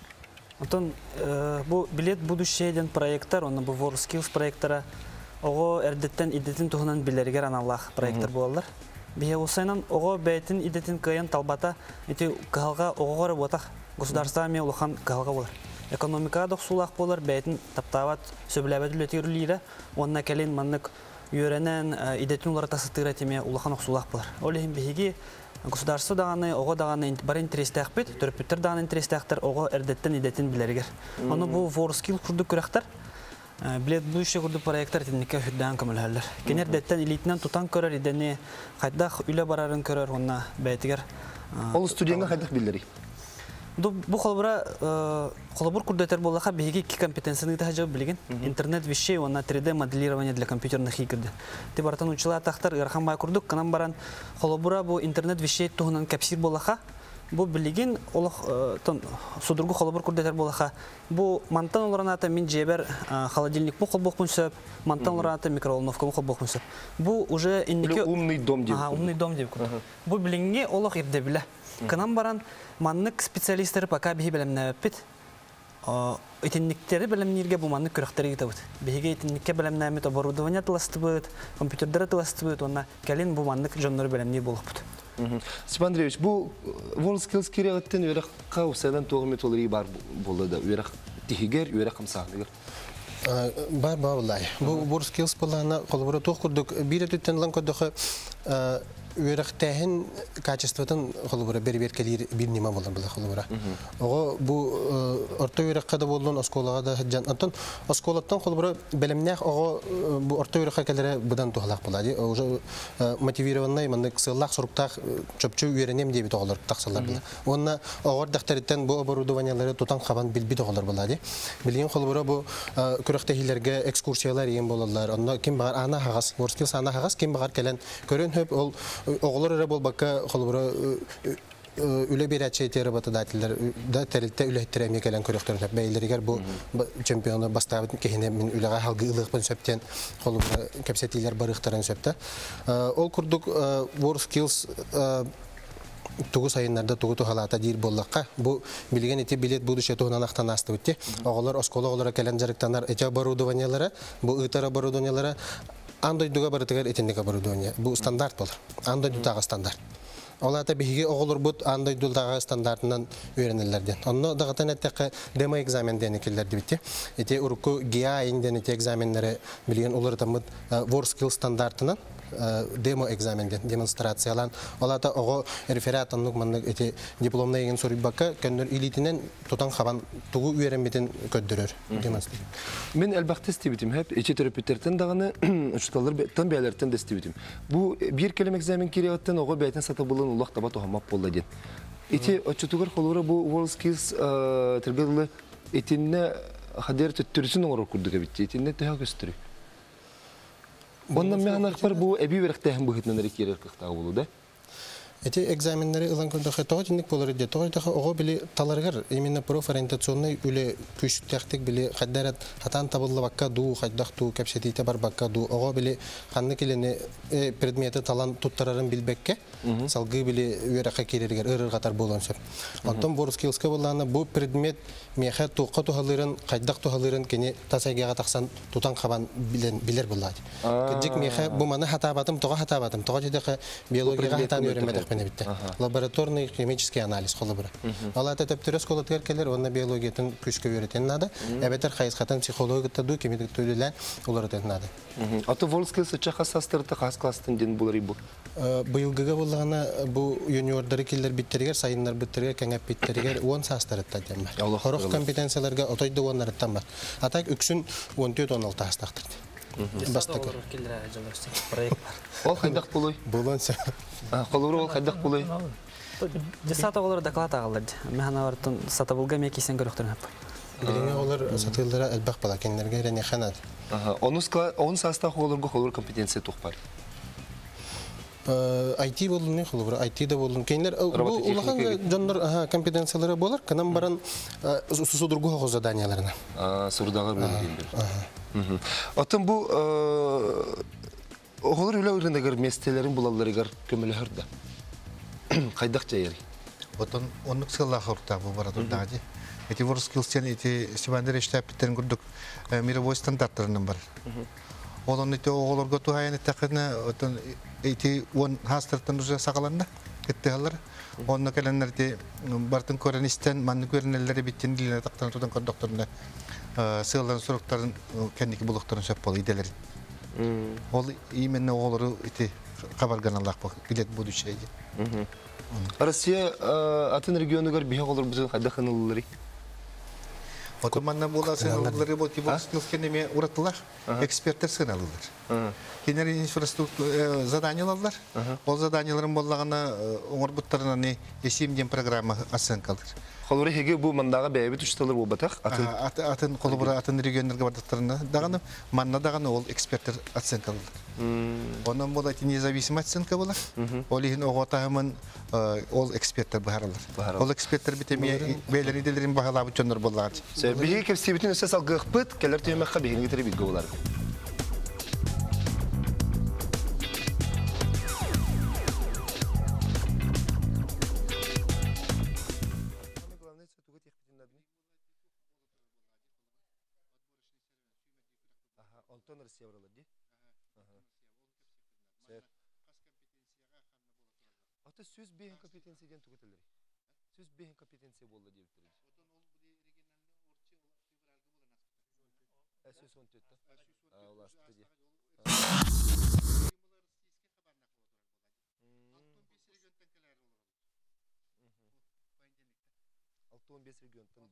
Антон, бу билет будущее ден проекттар, оны бу WorldSkills проекттары ого эрдеттен идетин туһунан билергер аналлах проекттар булалар. Бие усайнан ого бәйтин идетин кыян талбата ити калга ого работа государствами улахан калга булар. Экономикада сулак булар бәйтин таптават сөбләбәт үлетерлире, онна келин маннык йөрәнән идетин улар тасытыра теме улахан сулак булар. Олеһин биги государство даганы ого даганы бар интерестәк бит, төрпүттер даганы интерестәктер ого эрдеттен идетин билергер. Аны бу WorldSkills курды күрәктәр. Билет будущее курды проекттар тинникә хүддән камылһаллар. Кенер дәттән илитнән тутан көрәр идәне кайдах үлә барарын көрәр онна бәйтигәр. Ол студиянга кайдах билдери. Бу холбура холбур курдатер булаха биги ки компетенцияны да җавап билген. Интернет вещей онна три дэ моделирование для компьютерных игр. Ти бартан учила тахтар ирхан бай курдук канан баран холбура бу интернет вещей туһунан капсир булаха. Бу билеген олох тон судургу холбур курдатер булаха. Бу мантан олраната мин җебер холодильник бу холбук мунсап, мантан олраната микроволновка бу холбук мунсап. Бу уже иннеке умный дом дип. Ага, умный дом дип. Бу биленге олох ирде биле. Канан баран маннык специалисттер пока биһи белемне бит. Итинниктери белемнерге бу маннык көрәктәре итәбез. Биһиге итинникке белемне мет оборудование тыластыбыт, компьютерлары тыластыбыт, онна калин бу маннык җоннор белемне булып. Степан Андреевич, бу WorldSkills кирәгәттән үрәк каусадан тогы методология бар булды да, үрәк тигер, үрәк кымсагыр. Бар баулай. Бу WorldSkills булана колбора тох курдук биретен лан кодохы үрәктәһен качествотын холбура бер-бер келер бир нима булды бу холбура. Ого бу орта үрәккә дә булган осколага да җан антон осколаттан холбура белемнәх ого бу орта үрәккә келере будан тухлак булады. Уже мотивированный монда кысыллак соруктак чөпчү үрәнем дип тоглар таксалар була. Онна огор дәфтәрдән бу оборудованиялары тутан хабан билби тоглар булады. Билген холбура бу көрәктәһиләргә экскурсиялар ен булалар. Онда ким бар ана хагас WorldSkills ана хагас ким бар келен көрөн хөп ол оғылыр әрі бол баққа қолыбыра үлі бір әтшейті работодателер да тәрілті үләттір әме кәлін көріқтерін бәйлерігер бұл чемпионы бастабыт кехіне мен үліға халғы ұлықпын сөптен қолыбыра кәпсетейлер барықтарын сөпті. Ол күрдік WorldSkills тугу сайыннарда тугу тухалата дир боллакка бу билген эти билет будущее тугунан актан асты өтте. Оғылар оскола оғылара кәлін жарықтанар эти оборудованиялары, бу ытар оборудованиялары Андой дуга барытыгар этендик оборудование. Бу стандарт болар. Андой дутага стандарт. Олата биһиге оголор бут андой дутага стандартынан үйренелерден. Онно дагатан әттәккә демо экзамен дени келләрди битте. Эти урку ГИА инден эти экзаменнәре билген улар тамыт WorldSkills стандартынан демо экзаменден демонстрациялан олата ого реферат анлык маннык эти дипломна еген сорубакка көндөр илитинен тотан хабан тугу үйренмеден көддөрөр демонстрация. Мен әлбәттә стибитим һәп эче терапевттан даганы учталар тан бәйләртән дә стибитим. Бу бер келем экзамен кирәгәттән ого бәйтен сата булын улак таба тохамап булды дигән. Эти очтугар холора бу WorldSkills тербеле этинне хадер төттүрсүн орор курдыга битти. Этинне тәһә көстүрү. Оннан мен ақпар бұл әбей верақтайын бұғытынан әрекері қықтағы болу да? Эти экзаменнары ылан көрдөк того тинник болор иде. Того да ого били таларгар именно профориентационный үле күчтәхтек били хаддарат хатан табылла бакка ду хаддах ту капсетите бар бакка ду ого били ханны келене предметы талан туттарарын билбекке салгы били үерака керергер ырыр катар болгон сөп. Антон Борскилска болганы бу предмет меха туққа тухалырын кайдах тухалырын кене тасайга таксан тутан кабан билен билер булат. Кыжык меха бу маны хатабатым тога хатабатым тога жедеке биология хатан өйрөнмөдөк мене битте. Лабораторный химический анализ холобура. Ала тәтәптөрөс колоткер келер онна биологиятын күчкө өйрөтен нада. Эбетер хайсхатан психология ду кемидик төлөлән улар нада. Аты Волскилс чаха састырты кас класстын ден булар бу. Быйылгыга булгана бу юниордары киллер биттергер сайыннар биттергер кеңеп биттергер он састырытта демер. Хорох компетенцияларга отойды оннарыттан бар. Атак үксүн он төрт он алты астактыр. Бастыкы. Ол кайдак булой? Буланса. Колуру ол кайдак булой? Десата олар доклад агалар. Механавартын сатабылга мекисен көрөктөрүп. Билиңе олар сатылдыра элбак бала кенлерге рене ханат. Онуска он састах оларга холур компетенция тухпар. ай ти болуны холур, ай ти да болун. Кенлер улахан жандар компетенциялары болар, канам баран сусудургу хогоз заданияларына. А, сурдагы белген. Атын бу холур үле үрендегер местелерин булалларыгар көмөлөрдө. Кайдак жайыр. Отон онук сылла хорта бу бара турдагы. Эти ворскилстен эти сибандер штабтен гурдук мировой стандарттарынан бар. Олон эти оголорго туайны такына отон эти он хастыртын уже сагаланда кеттелер. Онны келенлерди бартын көрөнистен манны көрөнелери биттен диле тактан тудан кондукторунда сыллан суруктарын кендики булуктарын сөп бол иделер. Ол именно оголору эти кабарганалак билет будущее. Россия атын регионугар бие оголор бузун кайдахануллары. Отоманна була сыналары бу тиборскил кенеме уратылар, эксперттер сыналылар. Кинер инфраструктура заданиялар. Ол заданияларын боллагана оңорбуттарына не эсимден программа оценкалар. Холури хеге бу мандага бәйбит үстәлер бу батак. Атын атын колубура атын регионнарга бардыктарына даганы манна даганы ол эксперттер оценкалар. Онан бола независимый оценка була. Ол ихин оготамын ол эксперттер баһарлар. Ол эксперттер битеме бәйләри делерин баһалабы чоннор буллар. Биһи кепсибитин өсә салгыппыт, келер төймәккә биһин гитери бит голар. Антон Россия вралади. Ата сөз бейін компетенцияден түгетелер. Сөз бейін компетенция болды деп тұрды. Сөз он төрт. Оласты де. алты он бес регионтан.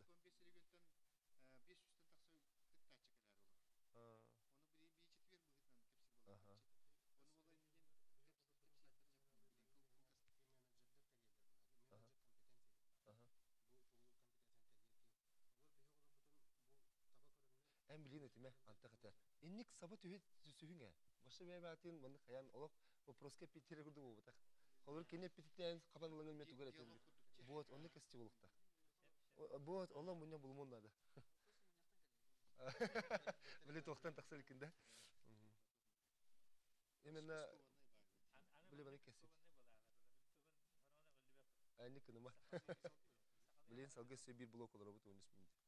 Әм білген өтіме анта қатар. Еннік сабат өйет зүсігіңе. Башы бәйбәтін мұны қаян олық вопросқа петтері күрді бұл бұтақ. Олар кене петтен қабанылыңын мен түгір әтелді. Бұғат, оны кәсті болықта. Бұғат, олар мұнен бұл мұнады. Біле тоқтан тақсыр екінде. Емені біле бәне кәсіп. Әйні күніма. Білен салғы сөй бір блок олар бұт ойныс мүнді.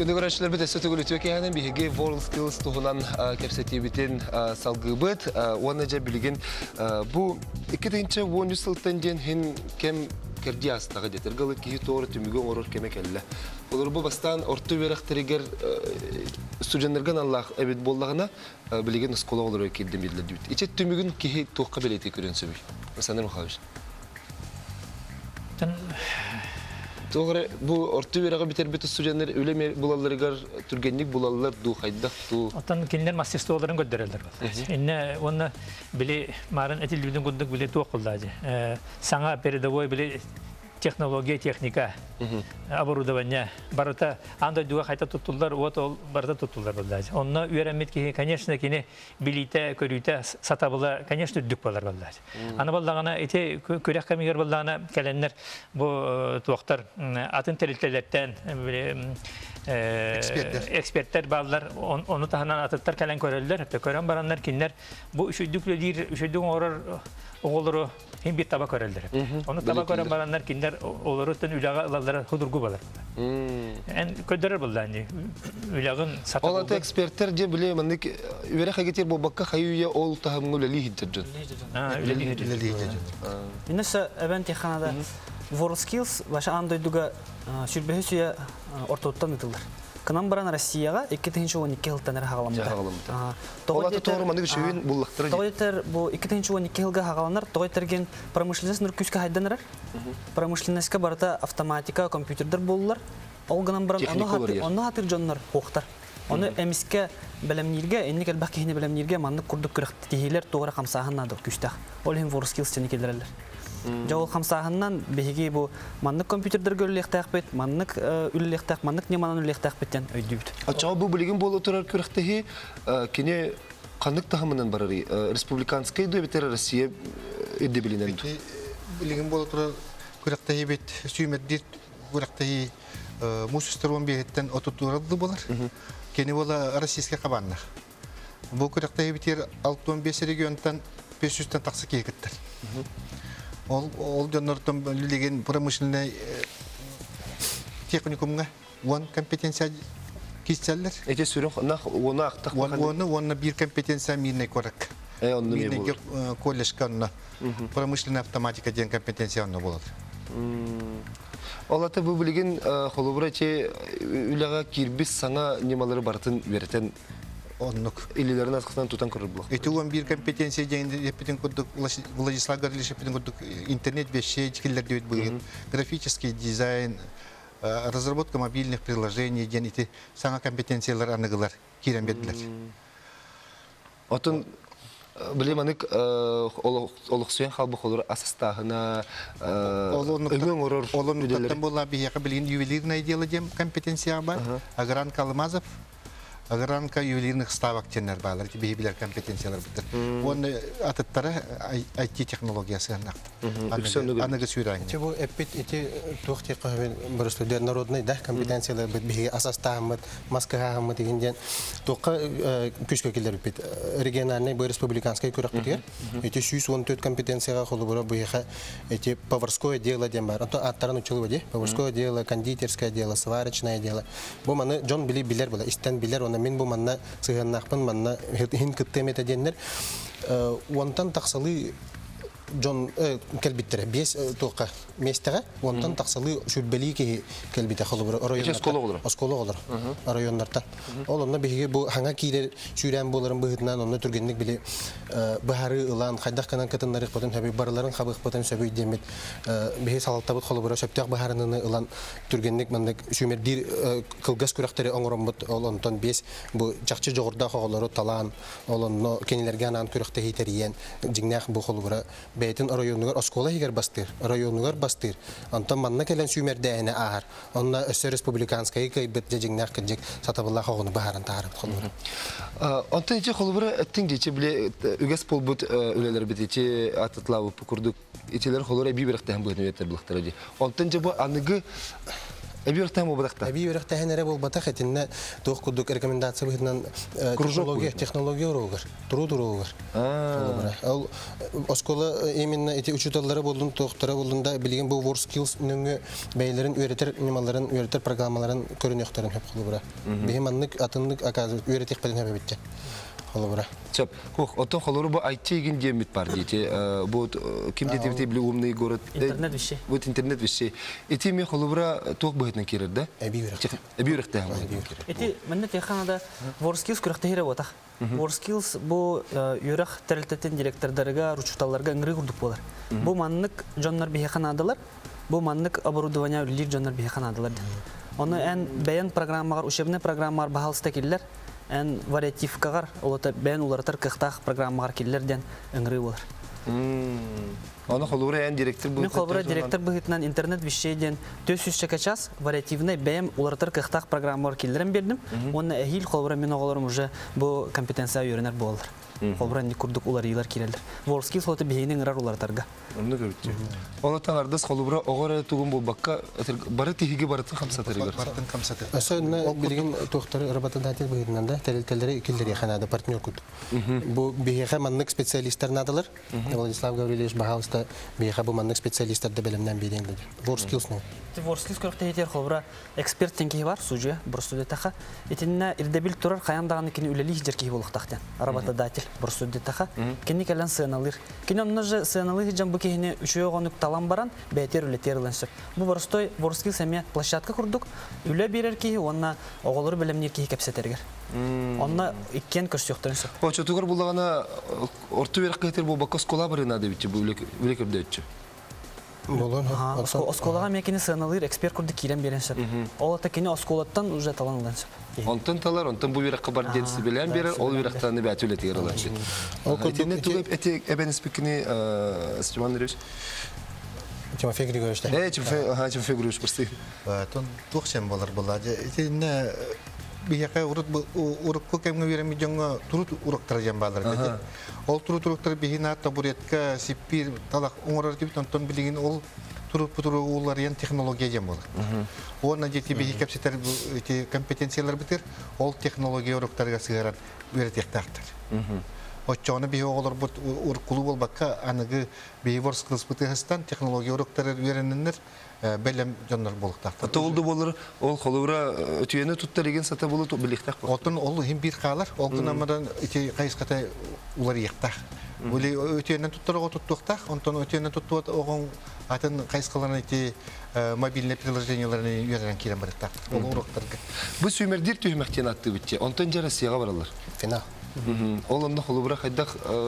Күнді көрәшілер біт әсі түгілі төкейінің бігеге WorldSkills тұғынан кәпсетебітен салғыбыт. Оны жа білген бұл екі он сылттан ден хен кем керди астағы детер. Галы кейі тоғыры түміген орыр кемек әлі. Олар бұл бастан орты верақтырегер студентерген Аллах әбет болдағына білген ұскола олар өкелден белдер дейбіт. Ичет түміген кейі тоққа білеті көрен сөбей. Мысаныр мұқабыш? Тоғыры, бұл орты вераға бітер біті студенттер өлеме бұлаларығар түргенlik бұлалар ду қайдақ ду... Оттан келінер массисті оларын көддерелдер бол. Инне оны біле марын әтілдердің көндік біле туақ қылды. Саңа передовой біле технология, техника, оборудование. Барыта андай дуға қайта тұттылар, от ол барыта тұттылар болды. Онына үйерәмет кейі, конечно, кені билейті, көрейті, сатабыла, конечно, үддік болар болды. Аны болдағына, ете көрек кәмегер болдағына кәленлер бұл туақтар атын тәрілтелерден, эксперттер балдар, оны тағынан атыттар кәлен көрелдер, көрен баранлар кенлер, бұл үшөйдіклі дейір, үшөйдің орыр оғылыры hem bir tabak öreldir. Onu tabak ören baranlar kinler olurutun ülağı alallara hudurgu balar. En ködürür buldan. Ülağın satı buldu. Olata ekspertler de bile mandık üvere hagetir bu bakka hayuya ol tahamını leli hiddircun. Leli hiddircun. Minnesota eventi Kanada WorldSkills başa andoyduga sürbehi suya ortalıktan yıtılır. Kanam baran Россияға iki bin on iki yıldan beri hağalamdı. Olata doğru mandık şöyün bullaqtırı. Тоғытер bu iki bin on iki yılga hağalanır. Тоғытерген промышленность нұр күске хайданырар. Промышленностька барыта автоматика, компьютердер болулар. Ол канам баран оны хатыр жоннар хоқтар. Оны эмиске белемнирге, энник элбак кейіне белемнирге мандык курдук кырықты тихилер тоғыра қамсағыннады күштақ. Ол hem WorldSkills тені келдерелер. Жауыл қамсағыннан бейге бұл маңнық компьютердер көлілектәк бет, маңнық үлілектәк, маңнық неманан үлілектәк беттен өйді бүт. Ачаға бұл білеген бол отырар көріқтігі кене қандық тағымынан барары? Республиканскай дөй беттері Россия өдді білінен? Білеген бол отырар көріқтігі бет сүймәддер көріқтігі мұсыстыруын бейеттен отутурады болар. Кені бола российская қабанна. Бұл көріқтігі беттер алтын бес регионтан бес жүзден тақсы кейкеттер. Ол ол жоннортон билеген промышленный техникумга он компетенция кистеллер. Эти сүрүн нах оны актак. Оны оны бир компетенция мирный корак. Э онны мирный коллежканна. Промышленная автоматика деген компетенция онны болот. Олата бу билеген холобраче үлага кирбис саңа немалары бартын беретен оннук илилерин аскытан тутан көрүп булак. Эти он бир компетенция дегенде эпиден курдук Владислав Гарлиш эпиден курдук интернет вещей чикилер дейт булган. Графический дизайн, разработка мобильных приложений деген эти саңа компетенциялар аныгылар кирен бедлер. Отун билеманык олуксуен халбы холор асастагына өңөн орор олонуктан болла бияка билген ювелирное дело дем компетенция бар. Агран Калмазов Агранка ювелирных ставок тенер балар, тебе бибилер компетенциялар битер. Он атыттары ай ти технологиясы анак. Анага сүйрәңе. Че бу эпит эти тохти кахвен просто дер народный да компетенциялар бит биге асастамыт, маскаамыт дигенден тоққа күшкә килдер бит. Региональный бу республиканский көрәк битер. Эти жүз он төрт компетенцияга холы бара буйга эти поварское дело дем бар. Ото аттарын учылы бди. Поварское дело, кондитерское дело, сварочное дело. Бу маны Джон Били билер була, истен билер. Мен бу манна сыгыннакпын манна хин кыттемет аденнер онтан таксалы Джон келбиттер бес тока местеге онтан таксалы шүрбели ки келбите холбор районда оскола олар райондарда олонна биге бу ханга килер шүрән боларын быгытнан онны түргенлек биле бахары ылан хайдак канан кытыннары потен хаби барларын хабык потен сөбөй демет биге салаттабыт холбор шөптөк бахарыны ылан түргенлек мандык шүмер бир кылгас күрәктәре оңоромбут олонтон бес бу жакчы жогорда хоголору талан олонно кенелерге анан күрәктә хитериен жиңнак бу холбора бейтин районугар оскола хигер бастыр районугар бастыр антон манна келен сүмердәне ар онна өсө республиканская кайбет жиңнак кыжык сатабылла хогуну бааран таарып холбора антон ичи холбора эттин дечи биле үгес болбут үлелер битечи атытлабы пукурдук ичилер холбора бибиректен бу нөтер булактырды антон же бу аныгы Эбиртен бу бадакта. Эбиртен эре бул батак этинне тох кудук рекомендация быһынан технология технология урогар. Туру туругар. Аа. Ал оскола именно эти учителлары болдун, тохтары болдунда билген бу WorkSkills нүңгө бәйләрен өйрәтер, немаларын өйрәтер программаларын көрүнөктөрүн хеп кылыбыра. Бехиманнык атыннык аказы өйрәтик белән хеп битте. Холобра. Чап, кох, отон холору бу ай ти ген демит бар дите. Бу ким дете бите биле умный город. Интернет вещей. Вот интернет вещей. Эти ми холобра ток быһытны кирер да? Эбирек. Эбирек та. Эти менне технада WorkSkills күрәктә һире вата. WorkSkills бу юрак терелтетен директорларга, ручталларга иңри курдук булар. Бу маннык жоннар биханадылар. Бу маннык оборудование лир жоннар биханадылар. Оны эн бәян программалар, учебный программалар баһалыста киллер. Эн вариативкагар, олата бәян улартар кыхтах программалар киллерден иңри булар. Аны холура эн директор бу. Мен холура директор быһытнан интернет вещейден төрт йөз час вариативный бәям улартар кыхтах программалар киллерен бердим. Оны әһил холура мен оголорым уже бу компетенция үйренер булалар. Холура ни курдук улар йылар кирелдер. WorkSkills олата бейнең рар улартарга. Аны көрүтчү. Аны таңардас холура огора тугун бу бакка бары тиһиге барытын хамсатырыгар. Бартын хамсатыр. Асына билген тохтары работодатель быһытнан да тәлелтелләре киллер ханада партнер кут. Бу бихе маннык специалисттар надалар. Владислав Гаврилович Бахауста бихе бу маннык специалисттар да белемнән бирәңдер. WorkSkills ну. WorkSkills көрәктә итер холура эксперт теңки бар, суҗа, бурсуды таха. Итинне ирдебил турар хаяндагын кини үлели җирки булыктактан. Работодатель бурсуды таха. Кини калан сыналыр. Кини онны же сыналыр җан бу кини үшөө гонук талан баран, бәйтер үлетер лансып. Бу борстой WorkSkills әмә площадка курдук. Үле бирер ки, онна оголор белемнер ки кепсетергер. Онна иккен көрсөктөрүн. Очо тугар булагана орто берек кетер бу бакка школа барына дебичи бу үлек үлекердечи. Болон. Осколага мекени сыналыр эксперт курды кирен беренсеп. Ол ата кини осколаттан уже таланлансып. Онтон талар, онтон бу берек бар денси белән берер, ол беректан бәт үлетер алачы. Ол көтүне тугып эти эбен спикни Степан Ильич. Тимофей Григорьевич. Э, Тимофей, ага, Тимофей Григорьевич, прости. Тон тухсен болар булади. Итинне бияка урут урукко кемге береми жоңго турут уруктар жан балар. Ол турут уруктар бихина табуретка сиппир талак оңорор деп тон билген ол турут путуру улар ян технология жан болар. Оны жети бихи капситер эти компетенциялар битер, ол технология уруктарга сыгарат беретектактар. Очоны бии оголор бут уркулу болбакка аныгы бии WorkSkills бутыгыстан технология уруктары үйрененер белем жоннор болуктактар. Толду болор ол холура өтүйөнө туттарыгын сата болу биликтак. Отун ол хим бир калар, ол гынамадан ити кайыската улар яктак. Були өтүйөнөн туттарга туттуктак, онтон өтүйөнөн туттуат огон атын кайыскаларны ити мобильный приложенияларын үйренен кирен барыктак. Ол уруктарга. Бу сүймердир түймөктен атты битче. Онтон жара сыяга баралар. Финал. Ол онда холубра хайдак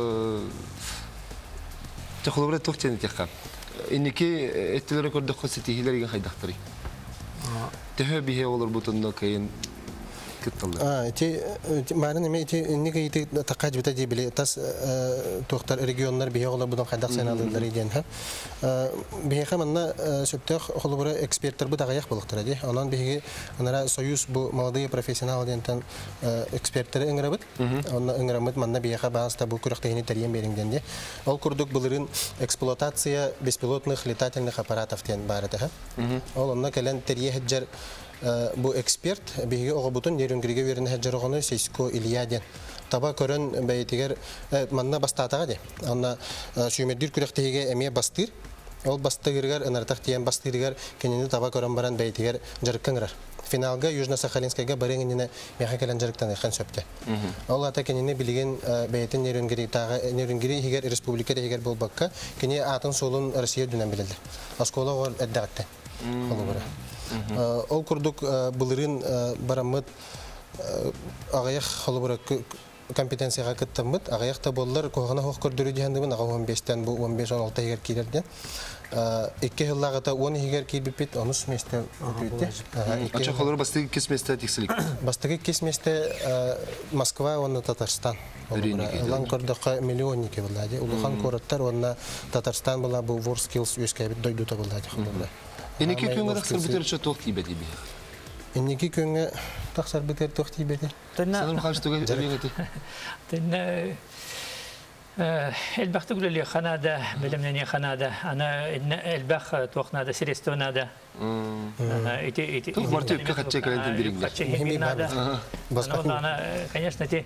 те холубра тохтен текка. Инеки эттелер көрдөх хосетихилерге хайдактыры. Тэхэ бихе олор бутунда кайын А, эти марын эме эти неге ити такач бита ди биле тас тохтар регионнар бие олар будан хайдак саналылар иден ха. Бие хаманна сөптөх холубра эксперттер бу дагаяк булыктыр ди. Анан биге анара союз бу молодые профессионалы дентен эксперттер иңрабыт. Анна иңрамыт манна бие ха баста бу күрәктәйне тәрьям бериңден ди. Ол курдук булырын эксплуатация беспилотных летательных аппаратов тен бар ди ха. Ол онна келен тәрья хәҗәр бу эксперт биге огобутун нейронгриге берен хаҗарганы Сеско Ильяден таба көрөн бәйтигер манна бастатага ди. Анна сүймедир күрәктәге эме бастыр. Ол бастыргар энартак тиен бастыргар кенене таба көрөн баран бәйтигер жаркыңрар. Финалга Южно-Сахалинскайга барыгыны меха келен жарктан хан сөптө. Ол ата кенене билген бәйтен нейронгри тага нейронгри хигер республикада хигер болбакка кене атын солун Россия дүнән билде. Аскола ол әддәгәттә. Холобара. Ол курдук булырын барамыт агаяк холобара компетенцияга кыттымыт агаяк та боллар когона хок көрдүрү дигәндебен ага он бештен бу он беш он алты егер килерден эки жыллагата он егер килбит онус месте өтүтте. Ача холор бастыгы кесместе тексилик. Бастыгы кесместе Москва онна Татарстан. Лан кордока миллионники булады. Улухан кораттар онна Татарстан була бу WorkSkills үскәбит дойдута булады холобара. Инеки күнгө таксыр битерче тохти беди би. Инеки күнгө таксыр битер тохти беди. Саным хаштыгы жабегети. Тенне البخت يقول لي خنادة بلمني خنادة أنا إن البخ توقنا سيرستونا ده إتي إتي تو مرتب كخدش كلام تندرين ده مهمين هذا بس أنا أنا كنيش نتي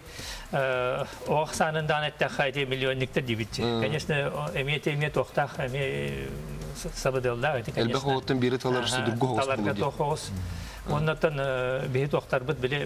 وخسان دانا تخايتي مليون نكتر ديبتي كنيش أمية أمية وقتها أمية سبب الله البخ هو تنبير تلار صدق هوس تلار كتوخوس ونتن بهيت وقت ربط بلي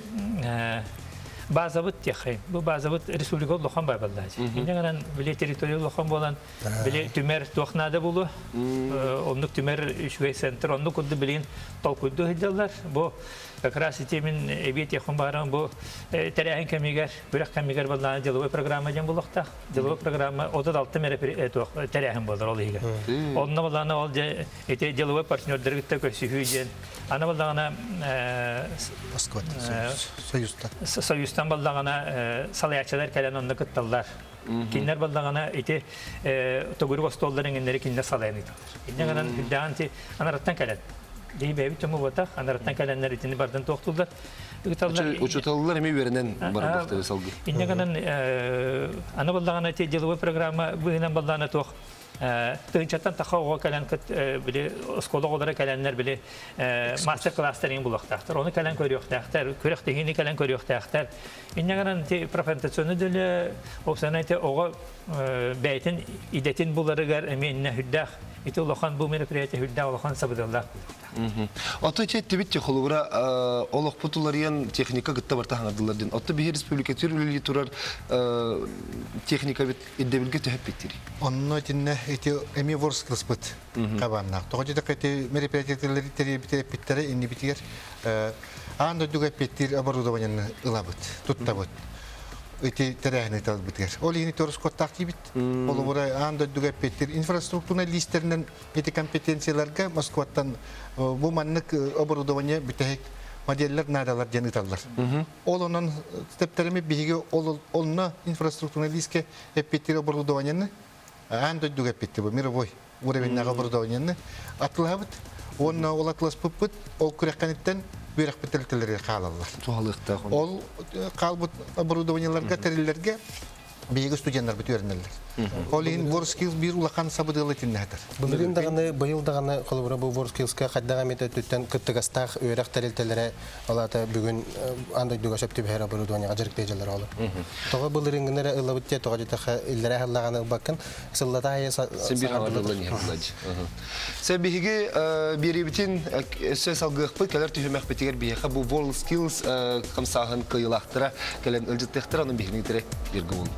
bazabıt yaxay. Bu bazabıt respublika loxan bay baldaji. Indi ganan bile territorial loxan bolan bile tümer toxnada bulu. Onluk tümer şüve center onluk oddu bilin tolkuddu hidallar. Bu как раз и темин эбит яхун барам бу теряхин кемигер бирак кемигер балдан деловой программа жан булакта деловой программа ода алты мере этох теряхин болдар ол иге онна балдан ол же эте деловой партнердер гитте көсүхүжен ана балдана Москва союзда союздан балдана салаячалар келен онда кытталар кинер балдана эте тогур гостолдарын эндери кинне салайны инде ганан данти анараттан келет Değil bebi tümü batak, anaratan kalenler itini bardan toxtullar. Uçutalılar emi verenen var baktı salgı. İnne kanan ana baldağına te jelova programı bu hemen baldağına tox. Tığınçatan taxağı kalen kıt bile skola olarak kalenler bile master class'ların bulaqtaqtır. Onu kalen körüyoqtaqtır. Körüq tehini kalen körüyoqtaqtır. İnne kanan te presentasyonu dile o sanayte oğa beytin idetin buları gar eminne hüddaq. İti olaxan bu merküriyete hüddaq olaxan sabıdallah. Ota çetti bitti xolubura oloq putularyan texnika gıtta barta hangardılar den. Ota bir respublika türlü turar texnika bit iddebilge töhep bittiri. Onun için iti emi worskills bit kabanna. Toğacı da kati merküriyetleri teri bitirip bittere inni bitiger. Anda duga bittir abarudovanyan ılabıt, tuttabıt. Iti terehne tal bitiger. Ol yeni torus kotak gibi. Olu bura anda duga bittir. Infrastrukturna listerinden iti kompetensiyalarga Moskva'dan bu manlık abarudovanya bitehek modeller nadalar janitallar. Olunun stepterimi bihige oluna infrastrukturna liske hep bittir abarudovanyanı anda duga bittir bu mirovoy. Urevinna abarudovanyanı atlahabıt. Onun olatlas puput ol kürekkanitten бирок бителтелерге калалар. Туалыкта. Ол калбыт оборудованияларга, териллерге бейги студенттер бүтөрнелер. Ол ин WorldSkills бир улахан сабыдылы тиннәдер. Булырын даганы, быйыл даганы кылыбыра бу WorldSkills'ка каддага метөттен кыттыгастак өйрәк терилтелере алата бүгүн андай дугашап дип хәр оборудование ажырык дежелер алып. Тога булырын генере ылыбытте тога жата илләре халлаганы бакын сыллата ая сен бир хаварлы не хавлач. Сен биге бирибитин сөз алгыпы келер түһмәк битер бие бу WorldSkills камсаһын кыйлактыра келен ылжыттыктыр аны бигнитре бирге бул.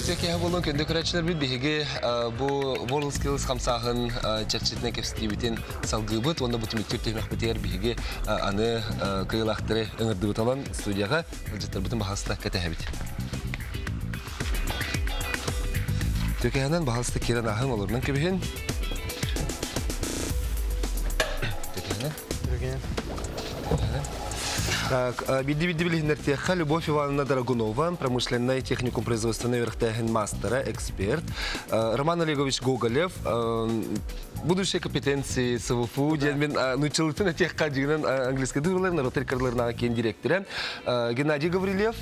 Өтек яғы болуын көнді көрәтшілер бір бейге бұл WorldSkills қамсағын чәрчетіне кепстейбітен салғыбыт, онда бұтым үктер текмек бітер бейге аны қиылақтыры өңірді бұталан студияға ұлжеттер бұтым бағалысына кәті әбіт. Төкеянан бағалысты керен ағын оларынан көбейін. Төкеянан? Төкеянан. Так, биди-биди билихнертеха Любовь Ивановна Драгунова, промышленный техникум производственной верхтехен мастера, эксперт. Роман Олегович Гоголев, будущие компетенции СВФУ, мен научился на тех кадигнан английский дырлар, на ротеркарларна кен директора. Геннадий Гаврилев,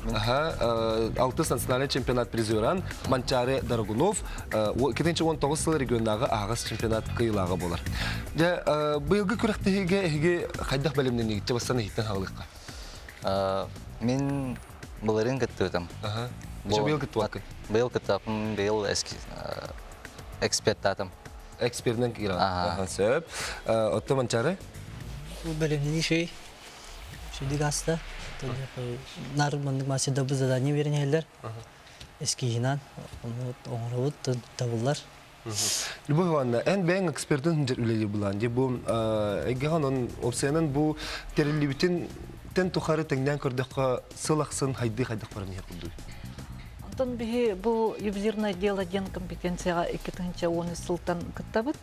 алтыс национальный чемпионат призеран, Манчаре Драгунов, кетенче он тоғыз региондағы ағыз чемпионат кыйлағы болар. Бұйылғы күрәқтіге қайдақ бәлемнен егітте бастаны хиттен хағылыққа? Мен бұларын күттім. Бұйыл күтті вақы? Бұйыл күттім, бұйыл эксперттатым. Экспертнен киран. Сөп. Отты Манчаре? Бәлемнен ешей. Шейдік асты. Нармандық масында бұл задание берен елдер. Ескейінен оңырауыт табылар. Любовь Ивановна, ән бәң эксперттің жүр үлелі бұлан. Әгеған оның опсияның бұл терілі тен тұқары тәңден көрдіққа сылақсын хайды-хайдық барын ек бұлды? Антон бе бұл ювелирное дело ден компетенцияға екетінші оны сылтан күттабыт.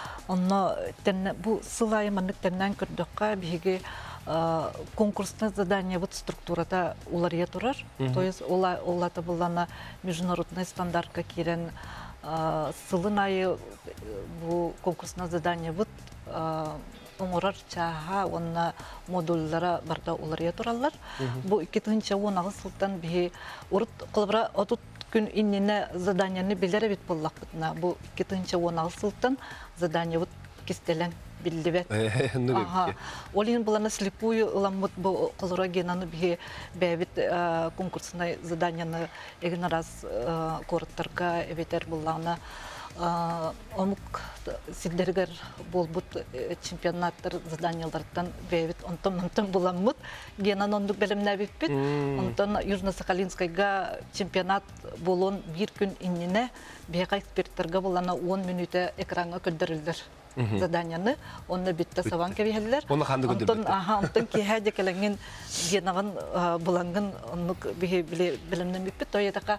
Онна бұл сылайыманық тәңден көрдіққа беге конкурсное задание вот структурата улария турар, то есть ола ола табылана международный стандарт кирен сылынайы бу конкурсное задание вот оңорар чаха онна модульлара барда улария тураллар. Бу икетинче онагы сылтан бе урут кылбыра отут күн иннене заданияны билере бит боллакытна. Бу икетинче онагы сылтан задание вот кистелен билдибет. Ага. Олин булана слепую ламут бу кылыра генаны бе бәбит конкурсный заданияны эгин раз корттарга эветер буллана омук сиддергер болбут чемпионаттар заданиялардан бәбит онтон онтон буламут генан ондук белемне биппит. Онтон Южно-Сахалинскайга чемпионат болон бир күн иннене бега эксперттерге булана он минута экранга көндөрүлдүр. Заданияны, онны битте саван кебиһеллер. Онтон аха, онтон киһәҗә келеңген генаган буланган оннук бихе билемнән биппит. Тоятака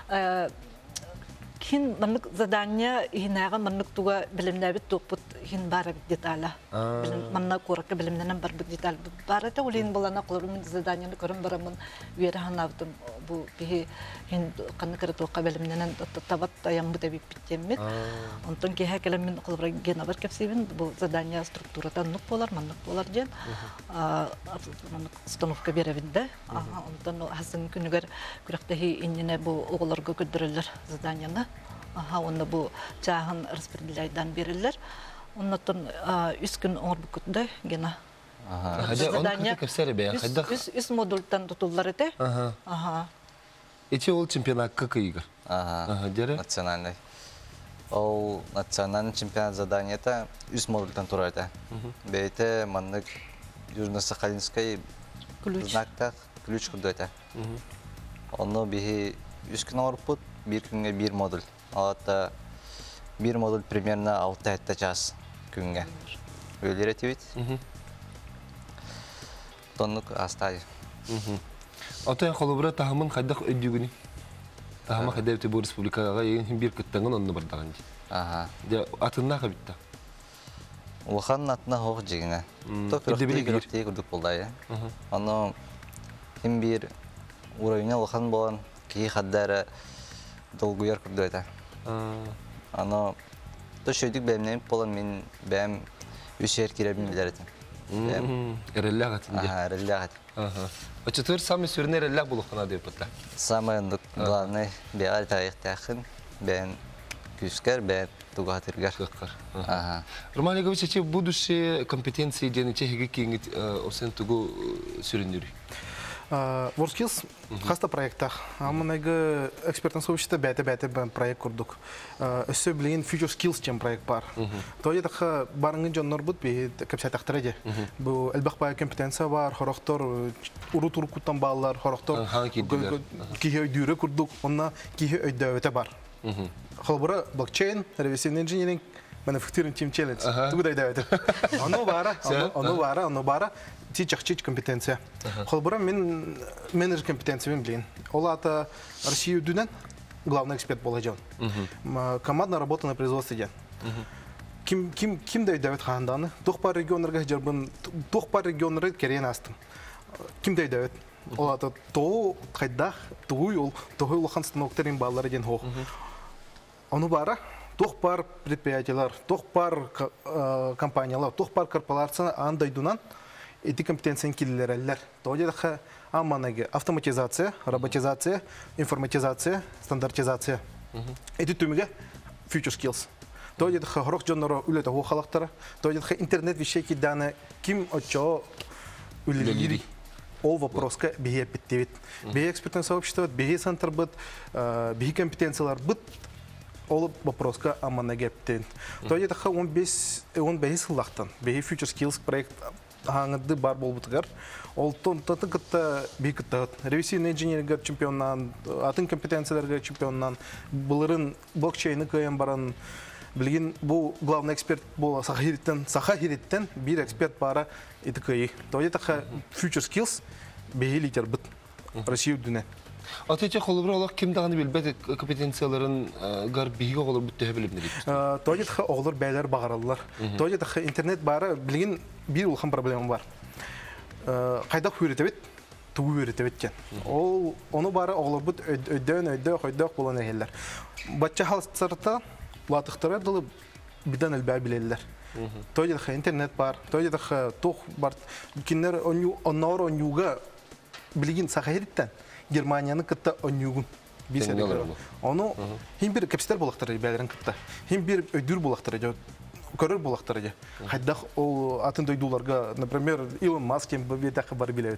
хин маннык задания хинаган маннык туга билемнән бит топут хин бар деталя. Билем манна коракка билемнән бар бит деталь бар та улин булана кылырмын заданияны көрүм барамын. Үере ханавдым бу бихе хин каны кыры тока билемнән табат таям бу деп биттемме. Онтон киһә келеммен кылбыра гена бар кепсебин бу задания структуратан нук болар, маннык болар ден. А установка беребинде. Ага, онтон хасын күнүгөр күрәктәһи инне бу огларга көдөрөлөр заданияны. Ага, онда бу чагын распределяйдан берилер. Оннотон үч күн оңор бүкүндө гена. Ага. Задания кепсере бе, хайдак. Үч модультан тутуллар эте. Ага. Ага. Эти ол чемпионат как игр? Ага. Дере? Национальный. Ол национальный чемпионат задания-то үч модультан турайда. Бейте маннык Южно-Сахалинской знактах ключ курдайда. Оны бихи үч күн орпут, бир күнгө бир модуль. Алата бир модуль примерно алты час күнгө. Өлер этибит. Тоннук астай. Ата холобра тахамын кайдак өдүгүнү. Тахама кайдап бу республикага ен бир кыттанган онны бардаган. Ага. Де атына кабитта. Улхан атына хок жигине. Токротти курдук болдай. Аны ким бир уровня улхан болгон ки хаддары долгуяр курдайта. Аны төшөйдүк бемнен болон мен бем үчер киребин билердим. Эреллягат инде. Ага, эреллягат. Ага. А четвер самый сюрнер эрелляг булу кана деп атла. Самый главный бегаль тарихтахын бен күскер бен тугатыргар. Ага. Роман Олегович, эти будущие компетенции денече хиги кингит осен тугу сюрнери. WorldSkills хаста проекта. Аманайгы экспертный сообщество бәте-бәте проект курдук. Өсі білген Future Skills чем проект бар. Той етіқі барыңын жоннор бұд бейт көпсәт ақтырады. Бұл әлбәқ бай компетенция бар, хорақтор, ұру-тұру күттен балалар, хорақтор кейі өйдүйрі курдук, онна кейі өйді бар. Холбура блокчейн, ревесин инжиниринг, manufacturing team challenge. Тугудай дәвәте. Оно бара, оно бара, оно бара. Чич-чич компетенция. Холбура мен менеджер компетенция мен блин. Ол ата Россию дүнен главный эксперт болажан. Командная работа на производстве ден. Ким ким ким дай дәвәт ханданы. Тох пар регионнарга җарбын, тох пар регионнары керен астым. Ким дай дәвәт. Ол ата то кайдах, туй ул, той ул ханстаноктарин баллары ден хо. Оно бара тох пар предприятиялар, тох пар компаниялар, тох пар корпорация андай дунан эти компетенции киллереллер. Тоді дақы аманаги автоматизация, роботизация, информатизация, стандартизация. Эти түміге Future Skills. Тоді дақы ғырық жонлары үлеті хоқалақтары. Тоді дақы интернет вещей киданы ким очо үлелері. Ол вопроска бейе біттевет. Бейе экспертное сообщество, бейе центр бұд, бейе компетенциялар бұд. Ол вопроска аманаги біттевет. Тоді дақы он бес сыллақтан. Бейе Future Skills проект аңыды бар бол бұтығар. Ол тұнтаты күтті бейкітті. Ревесин инженерге чемпионнан, атын компетенцияларға чемпионнан, бұлырын блокчейні көйен баран, білген бұл главный эксперт бол саха хиреттен бір эксперт бара еті көйі. Тоғай тақы Future Skills бейі литер бұт Россия дүне. Атыча қолыбыр олақ кім дағаны білбәді компетенцияларын ғар бейгі қолыр бұтты әбіліп не дейді? Тоғай тақы олар бәйлер бағаралылар. Тоғай тақы интернет бары білген bir ulkan problemim var. Kaydak hürretebet, tuğu hürretebetken. Onu bari oğlar bud ödön ödön ödök bulan eheller. Batça halsarta latıqtara dalı bidan elbär bilirler. Toyda da internet var, toyda da toq var. Kinler onlar onyuga bilgin sahayritten Germaniyanın kıtta onyugun. Onu hem bir kapasitel bulaqtırı bələrin kıtta. Hem bir ödür bulaqtırı. Көрір болақтар еде. Қайдақ ол атын дойдуларға, например, Илон Маск бетақы бары білет.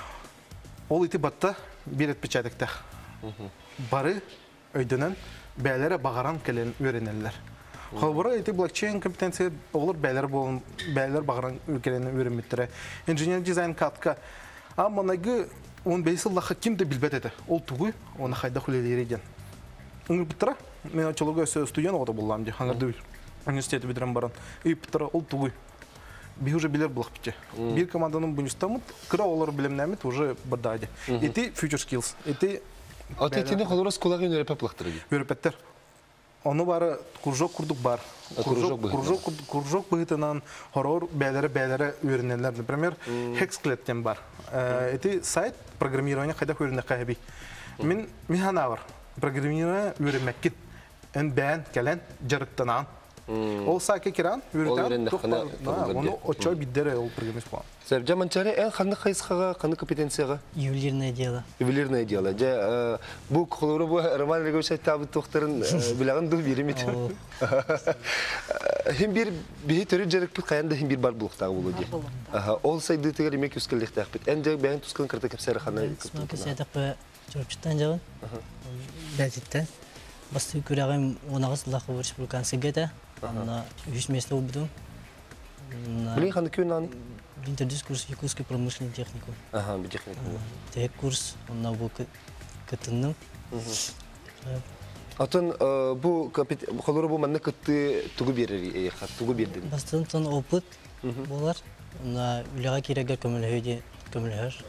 Ол еті батта бір әтпечәдіктақ. Бары өйдінен бәлері бағаран кәлен өренелер. Қолбыры еті блокчейн компетенция олар бәлері бағаран кәлен өренметтірі. Инженер дизайн катқа. Аманағы он бейсіллақы кімді білбет еді. Ол тұғы, оны қайдақ үлелер еден. Үңір бұттыра, мен очылығы студент оғыда болам де, хаңырды университеті бедірен баран. И бұттыра ол тұғы. Би уже білер бұлақ бітте. Bir команданың бұныстамыд, кыра олар білімнәмет уже бұрдайды. Еті Future Skills. Еті... Аты етіне қалуырас қолағы өнерепе бұлақтыры? Өрепеттер. Оны бары кружок күрдік бар. Кружок бұғытынан хорор бәлері-бәлері өрінелер. Например, Hexclad бар. Еті сайт программирование қайдақ өрінне қайбей. Мен хана бар. Программирование өрінмәккет. Өн бән, кәлен, жарықтанан. Ол сайке керан, өрітен, оны очой биддері ол программист болан. Сәрбжа манчары ән қанды қайсықаға, қанды компетенцияға? Ювелирное дело. Ювелирное дело. Бұл қолыры бұл Роман Регович табы тоқтарын білағын дұл беремет. Хем бір бейі түрі жарық бұд қаянда хем бір бар бұлықтағы болу де. Ол сайды тегер емек өскелдекті ақпет. Ән жағы бәйін тұсқылын қырта кәпсәрі қана Басты көрәғым онағыз лақы өріш бұлқан сәгеті. Она үш место убыдым. Блин, қанды күйін аны? Интродюс курс якутской промышленной технику. Ага, бұл технику. Тек курс, онна бұл кітіннің. Атын бұл қолыры бұл мәнні күтті тұғы берері, тұғы бердің? Бастың тұн опыт болар. Онна үліға керегер көмілі көмілі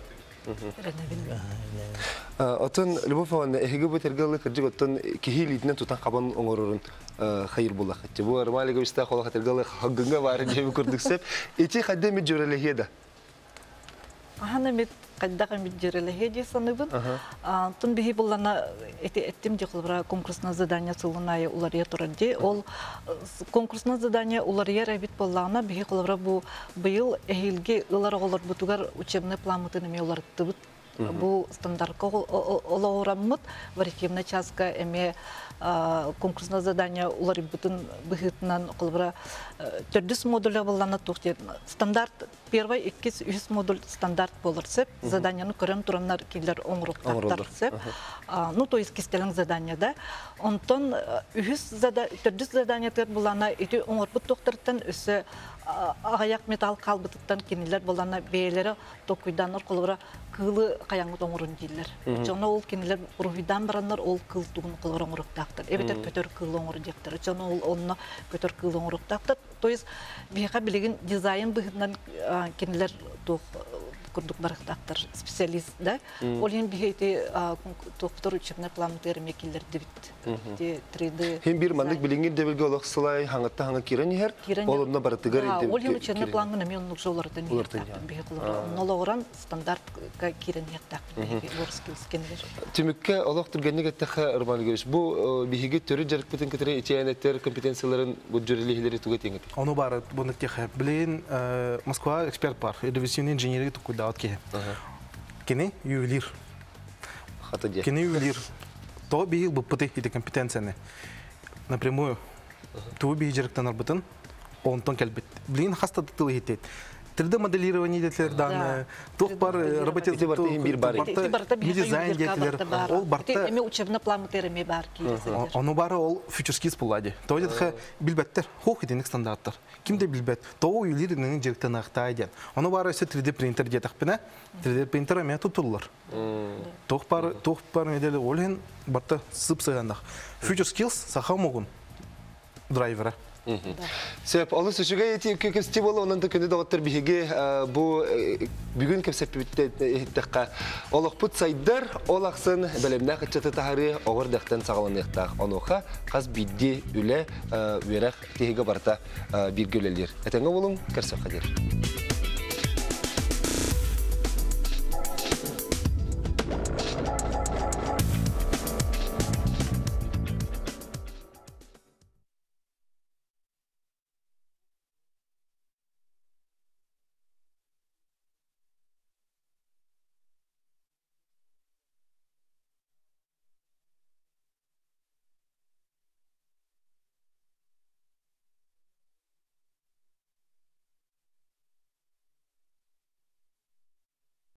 Атын Любовь Ивановна, эхеге бұл тергелі кірджік оттан кехи лидінен тұтан қабан оңырырын қайыр болақ. Бұл Роман Реговичта қолаға тергелі хағынға бары жемі көрдік сәп. Эти қадда мет жүрелі хеді? Ағаны мет қаддаға мет жүрелі хеді саныбын. Тұн бейі болана әттім де қылбыра конкурсына задания сылынайы улария тұрады. Ол конкурсына задания улария рәбит болағына бейі қылбыра бұл бұйыл әйілге ұлар оғылар бұтығар учебный план мұтынымен олар тұбыт Бу стандартка олоғыраммыт, вариативна частка эме конкурсное задание улар бүтін бұхытынан қолыбыра төрдіс модуля болғаны тұқты. Стандарт, первый иккіз үз модуль стандарт болыр сеп, заданияны көрем тұрамнар келер оңырықтақтар сеп. Ну, то есть кестелің задания да. Онтон төрдіс заданиятер болғаны еті оңырпыт тоқтырттан өсі ағаяқ металл қалбытыттан кенелер болғаны бейелері тоқуйданыр қолыбыра кылы қаяңғы тоңырын дейлер. Жоны ол кенелер бұрғыдан баранар ол кыл туғын қолыбыра оңырықтақтыр. Эбетер көтөр кыл оңыры дектір. Жоны ол онына көтөр кыл оңырықтақтыр. То есть бейқа білеген дизайн бұғынан кенелер тоқ күрдік барықтақтыр специалист, да? Ол ең бейхейте тоқтыр учебный план терме келер дебит. три дэ. Хем бир мандык билингин дебилге олық сылай хаңатта хаңа кирен ехер, олымна барытыгар едем. Ол ең учебный планын мен онлық жолардан ехтақтын бейхе қылыр. Нолағыран стандарт кирен ехтақтын бейхе орскил скенелер. Түмікке олық түргеннік әттіға Ұрман Гөріш, бұл бейхеге түрі жарық бітін кітірі итиянеттер компетенцияларын бұл жүрілігілері түге теңет? Оны бары бұны текhe. Білейін, Москва эксперт бар, эдовесионный инженерия түкі дауат ке. Кені ювелир. Кені ювелир. То бейхил бұл пыты еті компетенцияны. Напрямую. Туы бейхи жарықтан арбытын, онтон кәлбет. Білейін хаста тылы етет. три дэ моделирование детлер данные, тух бар роботизм дизайн детлер, ол барта. Эми учебный план терме бар. Оно бары ол фьючерскиз пулади. То едет билбеттер, хох единік стандарттар. Кимде билбет, то уйлирінің жеріктен ақтайден. Оно бары өсі три дэ принтер детақ піне, три дэ принтер әме тұтылылар. Тух бар меделі олен барта сып сығандақ. Фьючерскиз саха мұғын драйвера. Сеп, олы сөшіге еті көкісті болы, онын да күнді дауаттар бігеге бұл бүгін көпсәппеттіққа олық бұт сайдар, олақсын бәлемна қытчаты тағары оғыр дәқтен сағаланы еқтақ. Онуға қаз бидде үлі өрақ тегеге барта бір көлелер. Әтенгі болың, кәрсі қадер.